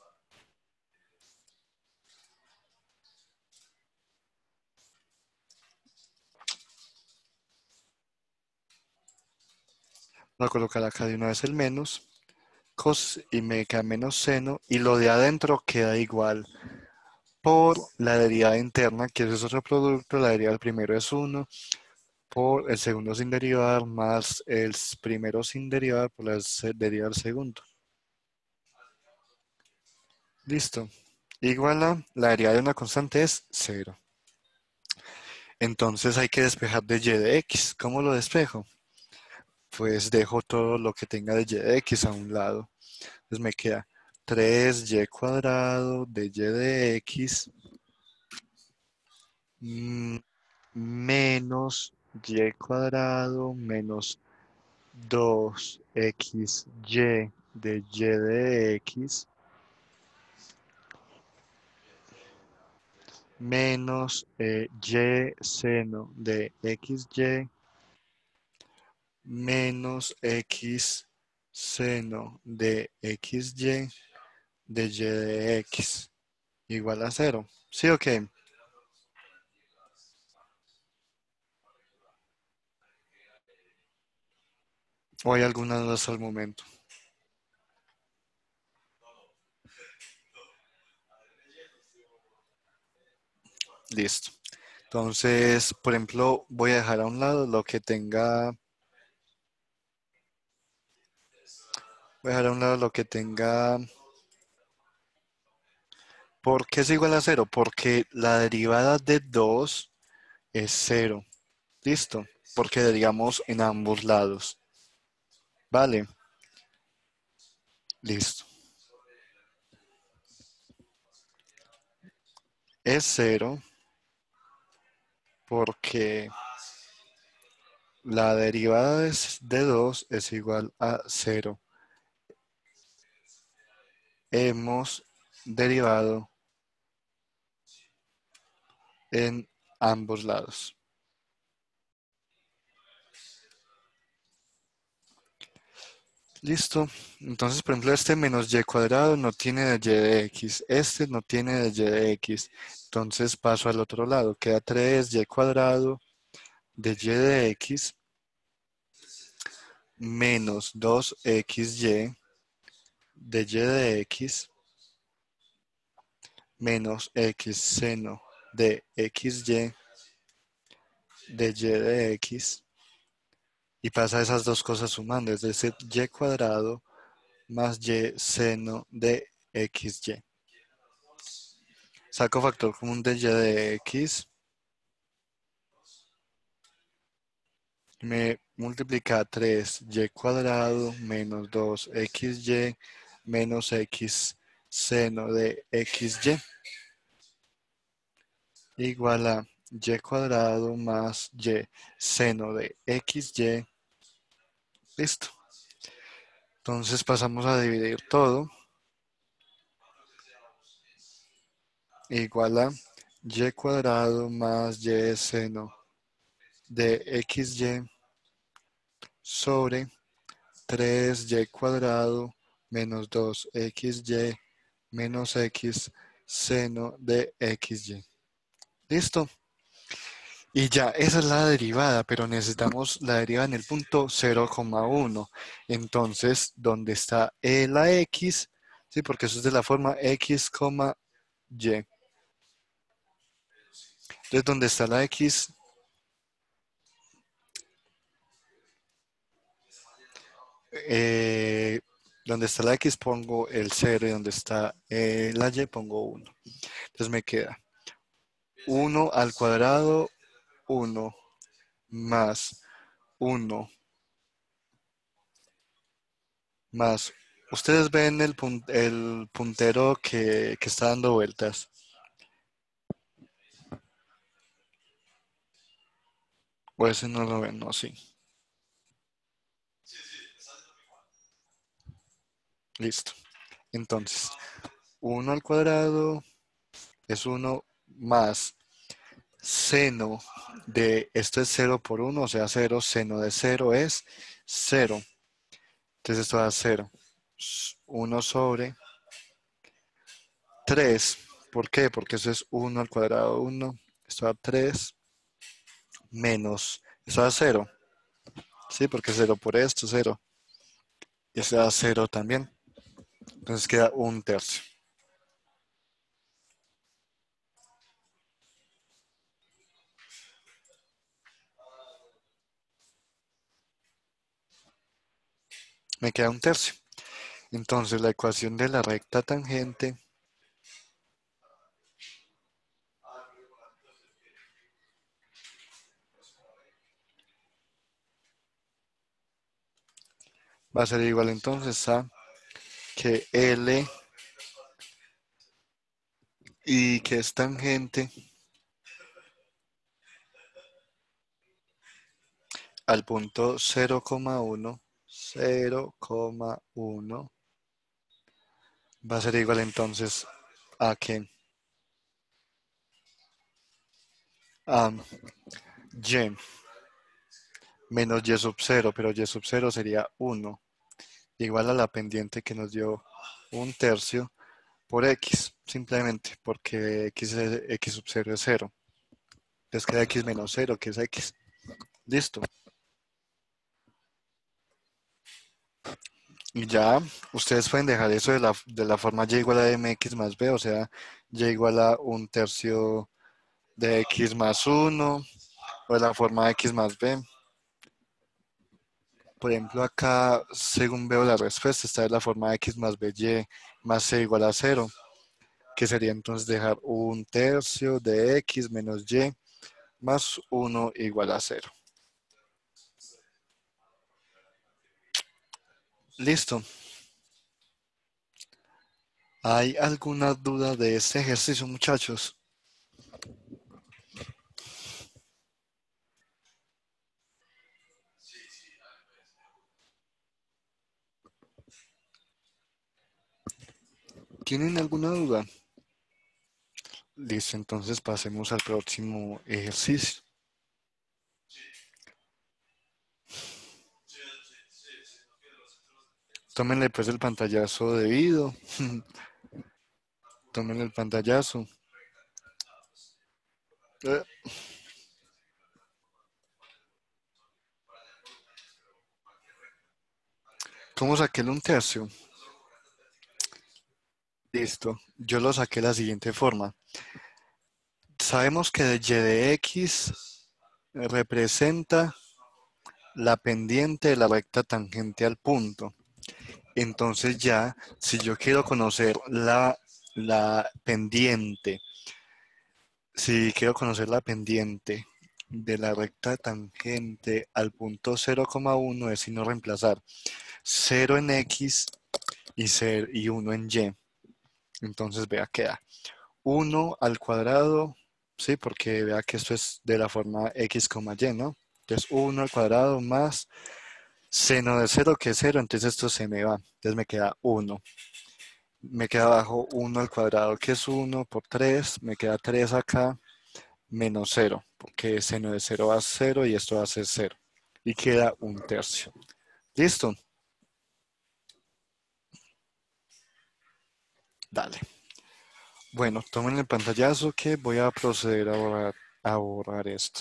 Voy a colocar acá de una vez el menos. Y me queda menos seno. Y lo de adentro queda igual por la derivada interna, que es otro producto. La derivada del primero es 1. Por el segundo sin derivar más el primero sin derivar por la derivada del segundo. Listo. Igual a la derivada de una constante es 0. Entonces hay que despejar de y de x. ¿Cómo lo despejo? Pues dejo todo lo que tenga de y de x a un lado. Entonces me queda 3y cuadrado de y de x menos y cuadrado menos 2xy de y de x menos y seno de xy menos x seno de xy de y de x igual a 0. ¿Sí o qué? ¿O hay alguna duda hasta el momento? Listo. Entonces, por ejemplo, voy a dejar a un lado lo que tenga. Voy a dejar a un lado lo que tenga. ¿Por qué es igual a 0? Porque la derivada de 2 es 0. Listo. Porque derivamos en ambos lados. Vale. Listo. Es 0 porque la derivada de 2 es igual a 0. Hemos derivado en ambos lados. Listo. Entonces, por ejemplo, este menos y cuadrado no tiene de y de x. Este no tiene de y de x. Entonces paso al otro lado. Queda 3y cuadrado de y de x menos 2xy de y de x menos x seno de xy de y de x. Y pasa esas dos cosas sumando. Es decir, y cuadrado más y seno de xy. Saco factor común de y de x. Me multiplica 3y cuadrado menos 2xy menos x seno de xy igual a y cuadrado más y seno de xy. Listo. Entonces pasamos a dividir todo. Igual a y cuadrado más y seno de xy sobre 3y cuadrado menos 2xy menos x seno de xy. ¿Listo? Y ya, esa es la derivada, pero necesitamos la derivada en el punto 0,1. Entonces, ¿dónde está la x? Sí, porque eso es de la forma x, y. Entonces, ¿dónde está la x? Donde está la x pongo el 0 y donde está la y pongo 1. Entonces me queda 1 al cuadrado, 1 más 1 más. Ustedes ven el puntero que está dando vueltas. O ese no lo ven, no, sí. Listo. Entonces, 1 al cuadrado es 1 más seno de, esto es 0 por 1, o sea 0, seno de 0 es 0. Entonces esto da 0. 1 sobre 3. ¿Por qué? Porque eso es 1 al cuadrado 1. Esto da 3 menos, esto da 0. Sí, porque 0 por esto, 0. Y esto da 0 también. Entonces queda 1/3. Me queda 1/3. Entonces la ecuación de la recta tangente va a ser igual entonces a que L y que es tangente al punto 0,1, 0,1 va a ser igual entonces a que a y menos y sub 0, pero y sub 0 sería 1, igual a la pendiente que nos dio 1/3 por x, simplemente porque x sub 0 es 0. Entonces queda x menos 0, que es x. Listo. Y ya, ustedes pueden dejar eso de la forma y igual a mx más b, o sea, y igual a 1/3 de x más 1, o de la forma x más b. Por ejemplo, acá, según veo la respuesta, está de la forma x más by más c igual a 0, que sería entonces dejar 1/3 de x menos y más 1 igual a 0. Listo. ¿Hay alguna duda de este ejercicio, muchachos? ¿Tienen alguna duda? Listo, entonces pasemos al próximo ejercicio. Tómenle pues el pantallazo debido. Tómenle el pantallazo. ¿Cómo saqué el 1/3? Listo. Yo lo saqué de la siguiente forma. Sabemos que y de x representa la pendiente de la recta tangente al punto. Entonces ya, si yo quiero conocer la pendiente, si quiero conocer la pendiente de la recta tangente al punto 0,1 es sino reemplazar 0 en x y 1 en y. Entonces vea, queda 1 al cuadrado, sí, porque vea que esto es de la forma x, y, ¿no? Entonces 1 al cuadrado más seno de 0, que es 0, entonces esto se me va. Entonces me queda 1. me queda abajo 1 al cuadrado, que es 1 por 3, me queda 3 acá, menos 0, porque seno de 0 va a 0 y esto va a ser 0. Y queda 1/3. ¿Listo? Dale. Bueno, tomen el pantallazo que voy a proceder a borrar esto.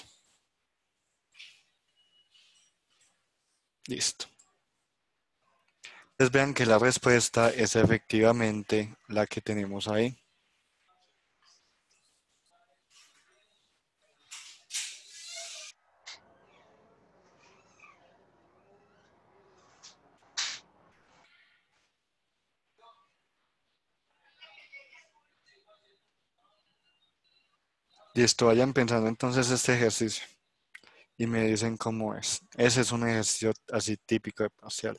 Listo. Entonces vean que la respuesta es efectivamente la que tenemos ahí. Listo, vayan pensando entonces este ejercicio y me dicen cómo es. Ese es un ejercicio así típico de parcial.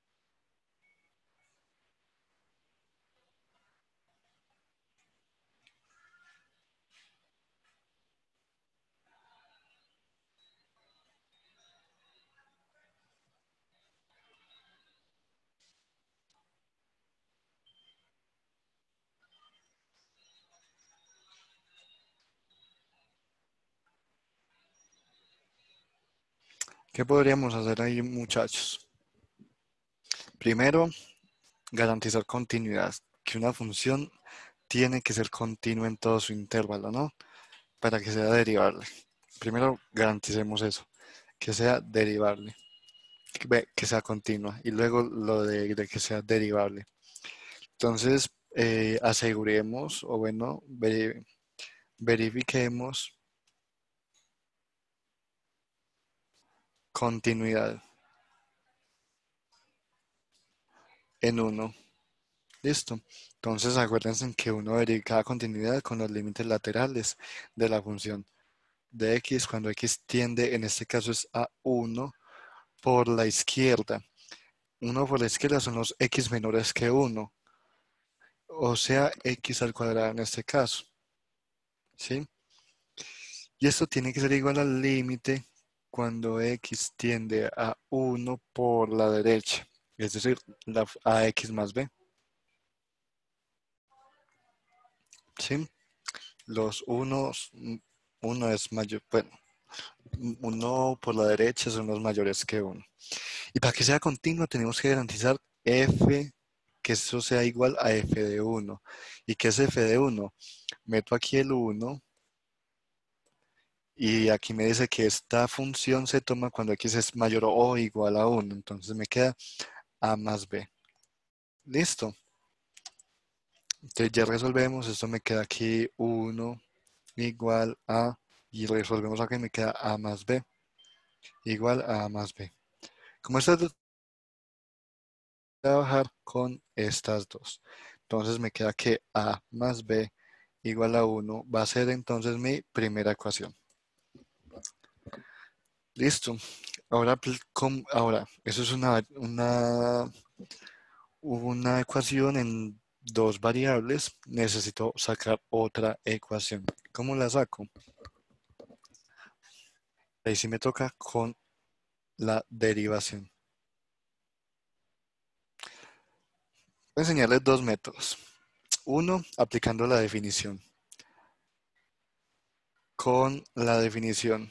¿Qué podríamos hacer ahí, muchachos? Primero, garantizar continuidad, que una función tiene que ser continua en todo su intervalo, ¿no? Para que sea derivable. Primero, garanticemos eso, que sea derivable, que sea continua, y luego lo de que sea derivable. Entonces, aseguremos, o bueno, verifiquemos continuidad en 1. Listo. Entonces, acuérdense que uno verifica continuidad con los límites laterales de la función de x cuando x tiende, en este caso es a 1 por la izquierda. 1 por la izquierda son los x menores que 1, o sea, x al cuadrado en este caso. ¿Sí? Y esto tiene que ser igual al límite cuando x tiende a 1 por la derecha, es decir, a x más b. ¿Sí? Los unos, uno es mayor, bueno, uno por la derecha son los mayores que 1. Y para que sea continuo tenemos que garantizar f, que eso sea igual a f de 1. ¿Y qué es f de 1? Meto aquí el 1 y aquí me dice que esta función se toma cuando x es mayor o igual a 1. Entonces me queda a más b. Listo. Entonces ya resolvemos. Esto me queda aquí 1 igual a, y resolvemos acá y me queda a más b igual a más b. Como estas dos, voy a trabajar con estas dos. Entonces me queda que a más b igual a 1 va a ser entonces mi primera ecuación. Listo. Ahora, eso es una ecuación en dos variables. Necesito sacar otra ecuación. ¿Cómo la saco? Ahí sí me toca con la derivación. Voy a enseñarles dos métodos. Uno, aplicando la definición. Con la definición,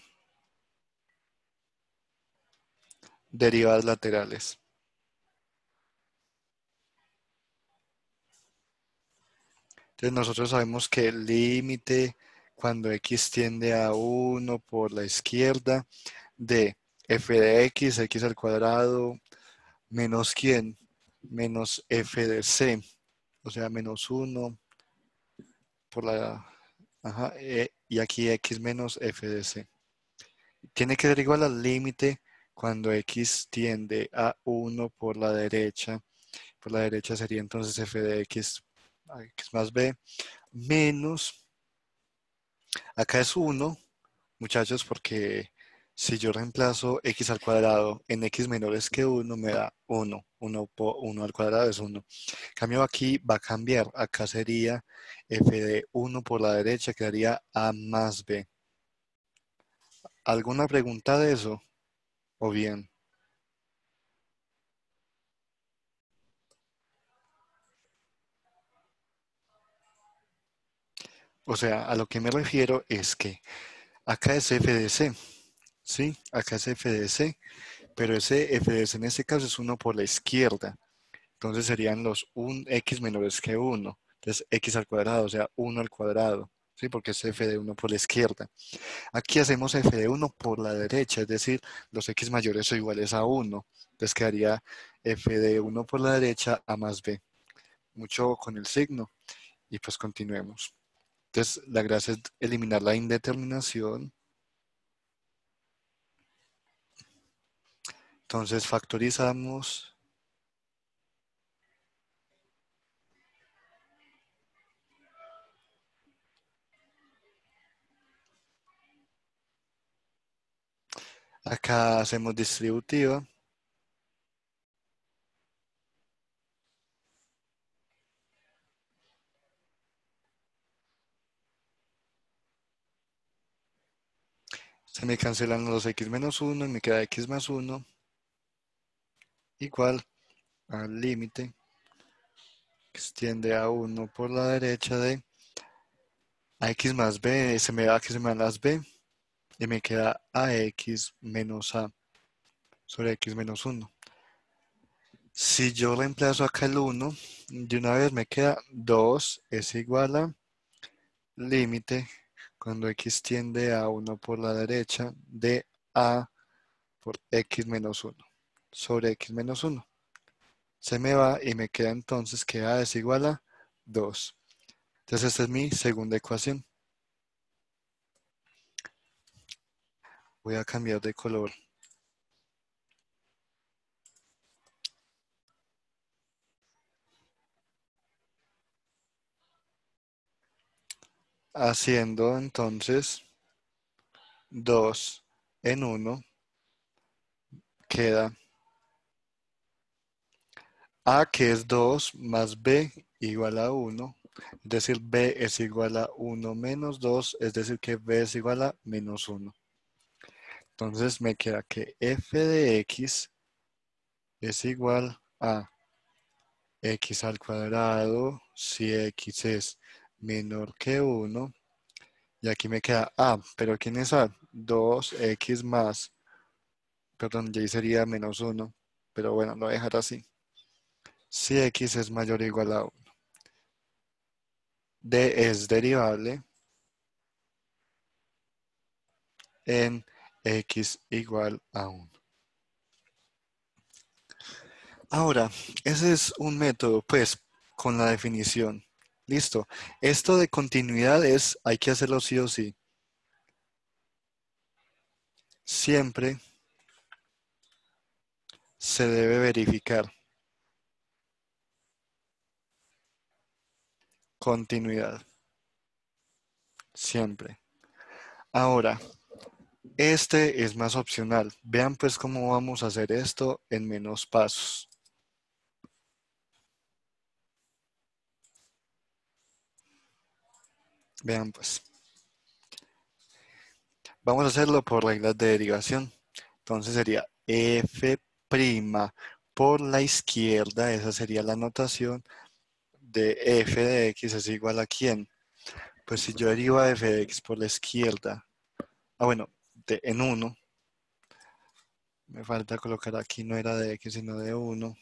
derivadas laterales. Entonces nosotros sabemos que el límite cuando x tiende a 1 por la izquierda de f de x, x al cuadrado, menos quién, menos f de c, o sea, menos 1 por la, ajá, y aquí x menos f de c. Tiene que ser igual al límite cuando x tiende a 1 por la derecha. Por la derecha sería entonces f de x, x más b, menos, acá es 1, muchachos, porque si yo reemplazo x al cuadrado en x menores que 1, me da 1. 1 al cuadrado es 1. Cambio aquí va a cambiar. Acá sería f de 1 por la derecha, quedaría a más b. ¿Alguna pregunta de eso? ¿O bien? O sea, a lo que me refiero es que acá es f de c, ¿sí? Acá es f de c, pero ese f de c en este caso es 1 por la izquierda. Entonces serían los x menores que 1. Entonces x al cuadrado, o sea, 1 al cuadrado, ¿sí? Porque es f de 1 por la izquierda. Aquí hacemos f de 1 por la derecha, es decir, los x mayores o iguales a 1. Entonces quedaría f de 1 por la derecha a más b. Mucho con el signo y pues continuemos. Entonces la gracia es eliminar la indeterminación. Entonces factorizamos. Acá hacemos distributiva. Se me cancelan los x menos 1 y me queda x más 1 igual al límite que extiende a 1 por la derecha de ax más b, se me da que se me dan las b y me queda ax menos a sobre x menos 1. Si yo reemplazo acá el 1, de una vez me queda 2 es igual a límite cuando x tiende a 1 por la derecha de a por x menos 1 sobre x menos 1. Se me va y me queda entonces que a es igual a 2. Entonces esta es mi segunda ecuación. Voy a cambiar de color. Haciendo entonces 2 en 1 queda a que es 2 más b igual a 1. Es decir, b es igual a 1 menos 2, es decir que b es igual a menos 1. Entonces me queda que f de x es igual a x al cuadrado si x es menor que 1. Y aquí me queda a, pero ¿quién es a? 2x más, perdón, ya ahí sería menos 1. Pero bueno, lo voy a dejar así. Si x es mayor o igual a 1. D es derivable en x igual a 1. Ahora, ese es un método, pues, con la definición. Listo. Esto de continuidad es, hay que hacerlo sí o sí. Siempre se debe verificar continuidad. Siempre. Ahora, este es más opcional. Vean pues cómo vamos a hacer esto en menos pasos. Vean pues. Vamos a hacerlo por reglas de derivación. Entonces sería f' por la izquierda. Esa sería la notación de f de x es igual a ¿quién? Pues si yo derivo a f de x por la izquierda. Bueno, en 1. Me falta colocar aquí, no era de x sino de 1.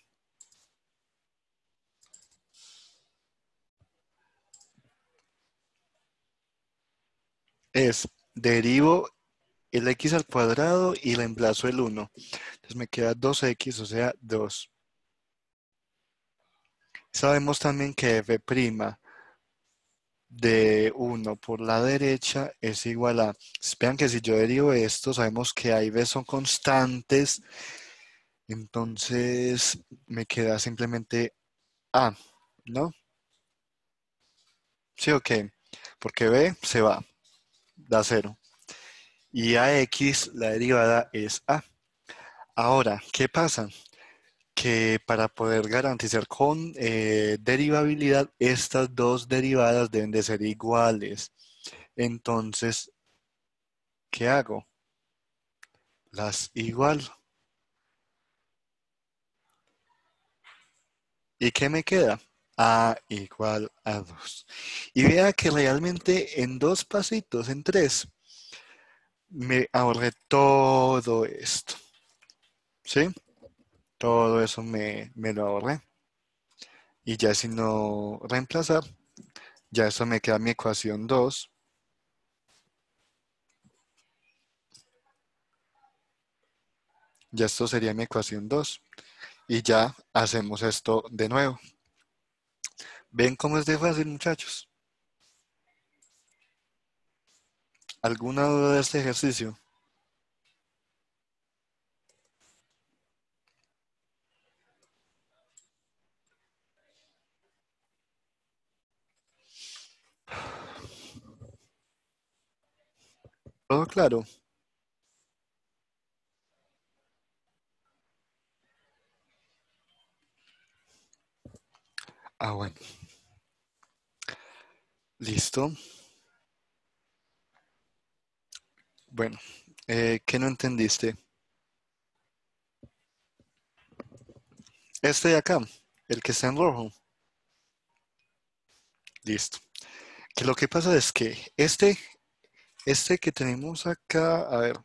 Es derivo el x al cuadrado y reemplazo el 1. Entonces me queda 2x, o sea, 2. Sabemos también que f' de 1 por la derecha es igual a... Vean que si yo derivo esto, sabemos que A y B son constantes. Entonces me queda simplemente A, ¿no? ¿Sí o qué? Porque B se va, da 0. Y AX, la derivada es A. Ahora, ¿qué pasa? Que para poder garantizar con derivabilidad, estas dos derivadas deben de ser iguales. Entonces, ¿qué hago? Las igualo. ¿Y qué me queda? A igual a 2. Y vea que realmente en 2 pasitos, en 3, me ahorré todo esto. ¿Sí? Todo eso me lo ahorré. Y ya si no reemplazar, ya eso me queda mi ecuación 2. Ya esto sería mi ecuación 2. Y ya hacemos esto de nuevo. ¿Ven cómo es de fácil, muchachos? ¿Alguna duda de este ejercicio? ¿Todo claro? Ah, bueno. Listo. Bueno, ¿qué no entendiste? Este de acá, el que está en rojo. Listo. Que lo que pasa es que este que tenemos acá, a ver,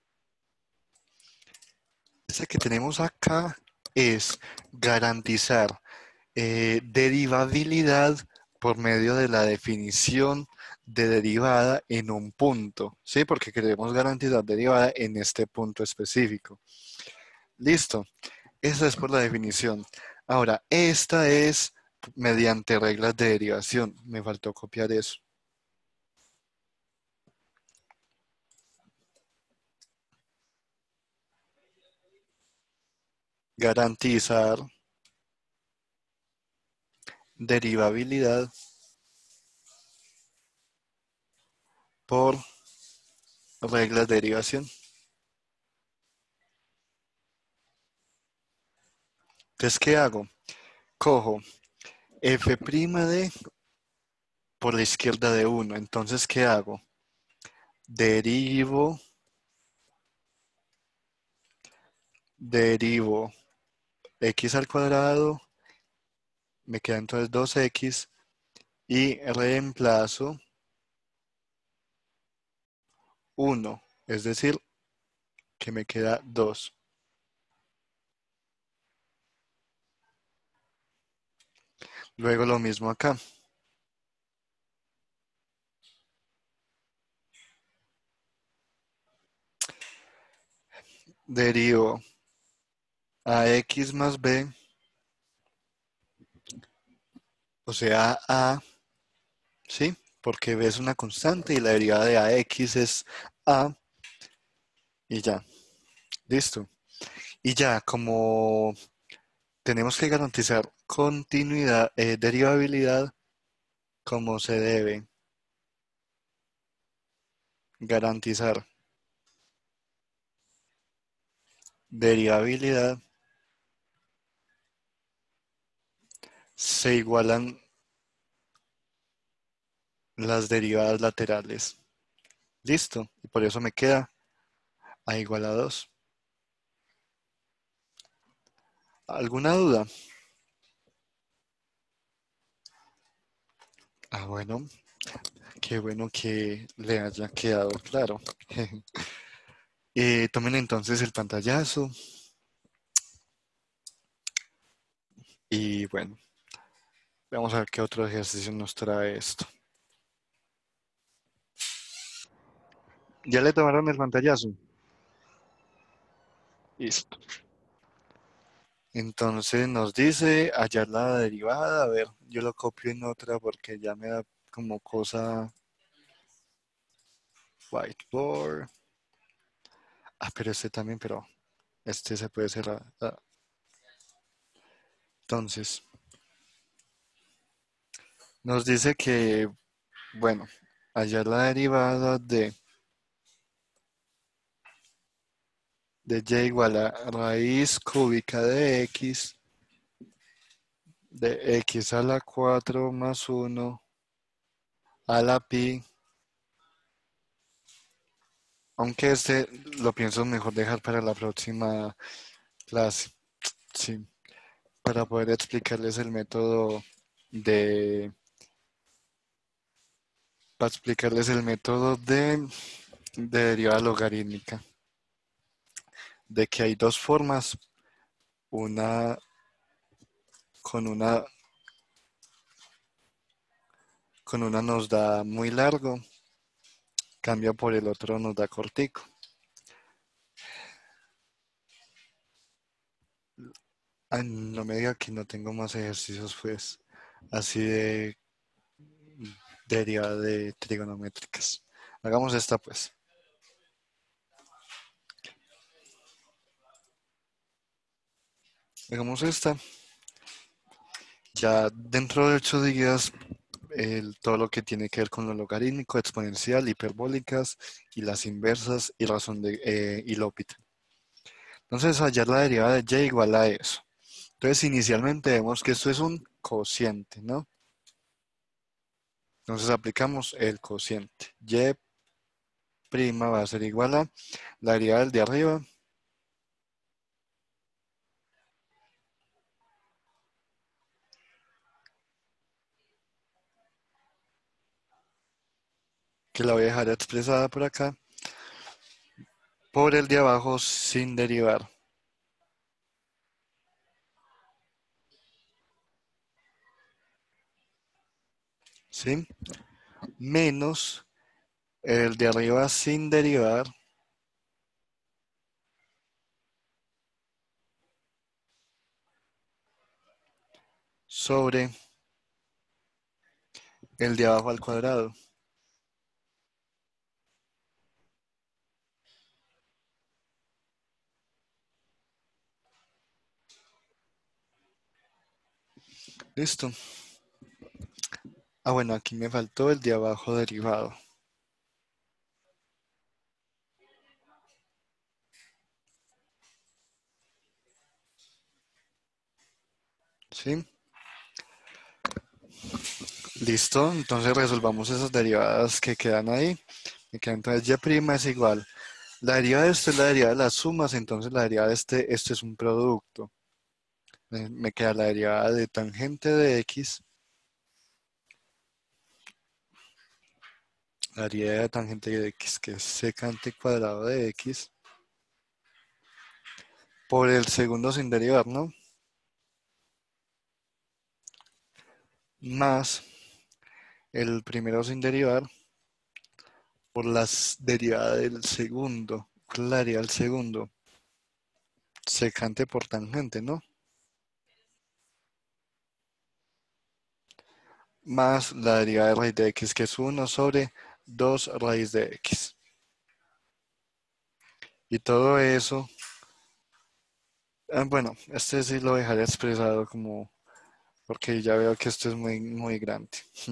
este que tenemos acá es garantizar derivabilidad por medio de la definición de derivada en un punto, ¿sí? Porque queremos garantizar derivada en este punto específico. Listo. Esa es por la definición. Ahora, esta es mediante reglas de derivación. Me faltó copiar eso. Garantizar derivabilidad por reglas de derivación. Entonces, ¿qué hago? Cojo f' de por la izquierda de 1. Entonces, ¿qué hago? Derivo x al cuadrado, me queda entonces 2x y reemplazo 1, es decir, que me queda 2. Luego lo mismo acá. Derivo a x más b, o sea, a, ¿sí? Porque b es una constante y la derivada de ax es a, y ya, listo. Y ya, como tenemos que garantizar continuidad, derivabilidad, como se debe garantizar derivabilidad, se igualan las derivadas laterales. Listo. Y por eso me queda a igual a 2. ¿Alguna duda? Ah, bueno. Qué bueno que le haya quedado claro. Tomen entonces el pantallazo. Y bueno, vamos a ver qué otro ejercicio nos trae esto. ¿Ya le tomaron el pantallazo? Listo. Entonces nos dice hallar la derivada. A ver, yo lo copio en otra porque ya me da como cosa whiteboard. Ah, pero este también, pero este se puede cerrar. Ah. Entonces, nos dice que, bueno, hallar la derivada de y igual a raíz cúbica de x a la 4 más 1 a la pi. Aunque este lo pienso mejor dejar para la próxima clase, sí, para poder explicarles el método para explicarles el método de derivada logarítmica, de que hay dos formas, una con una nos da muy largo, cambia por el otro nos da cortico. No me diga que no tengo más ejercicios, pues, así de derivada de trigonométricas. Hagamos esta, pues. Hagamos esta. Ya dentro de 8 días, todo lo que tiene que ver con lo logarítmico, exponencial, hiperbólicas y las inversas y razón de y L'Hopital. Entonces, hallar la derivada de y igual a eso. Entonces, inicialmente vemos que esto es un cociente, ¿no? Entonces, aplicamos el cociente. Y' va a ser igual a la derivada del de arriba que la voy a dejar expresada por acá, por el de abajo sin derivar. ¿Sí? Menos el de arriba sin derivar sobre el de abajo al cuadrado. Listo. Ah, bueno, aquí me faltó el de abajo derivado. ¿Sí? Listo. Entonces resolvamos esas derivadas que quedan ahí. Me queda entonces y' es igual. La derivada de esto es la derivada de las sumas, entonces la derivada de este es un producto. Me queda la derivada de tangente de x. La derivada de tangente de x, que es secante cuadrado de x, por el segundo sin derivar, ¿no? Más el primero sin derivar por las derivadas del segundo. ¿Cuál es la derivada del segundo? Secante por tangente, ¿no? Más la derivada de raíz de x, que es 1 sobre 2 raíz de x. Y todo eso, bueno, este sí lo dejaré expresado como, porque ya veo que esto es muy, muy grande.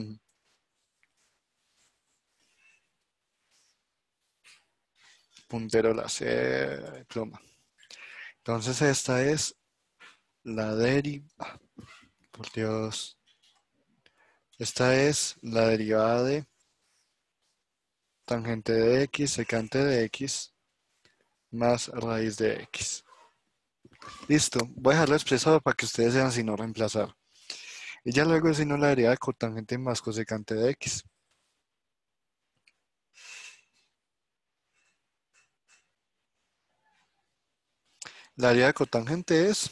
Puntero láser, pluma. Entonces esta es la derivada, por Dios. Esta es la derivada de tangente de x, secante de x, más raíz de x. Listo, voy a dejarlo expresado para que ustedes vean si no reemplazar. Y ya luego si no la derivada de cotangente más cosecante de x. La derivada de cotangente es,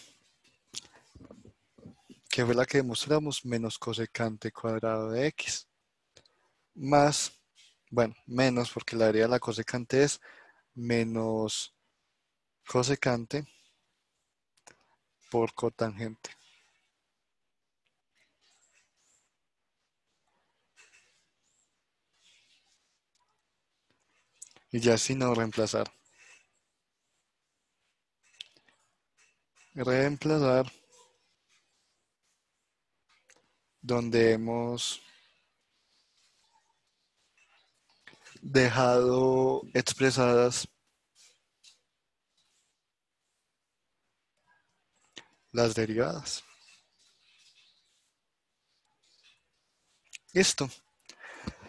que fue la que demostramos, menos cosecante cuadrado de x. Más, bueno, menos porque la derivada de la cosecante es menos cosecante por cotangente. Y ya si no reemplazar. Reemplazar donde hemos dejado expresadas las derivadas. Listo.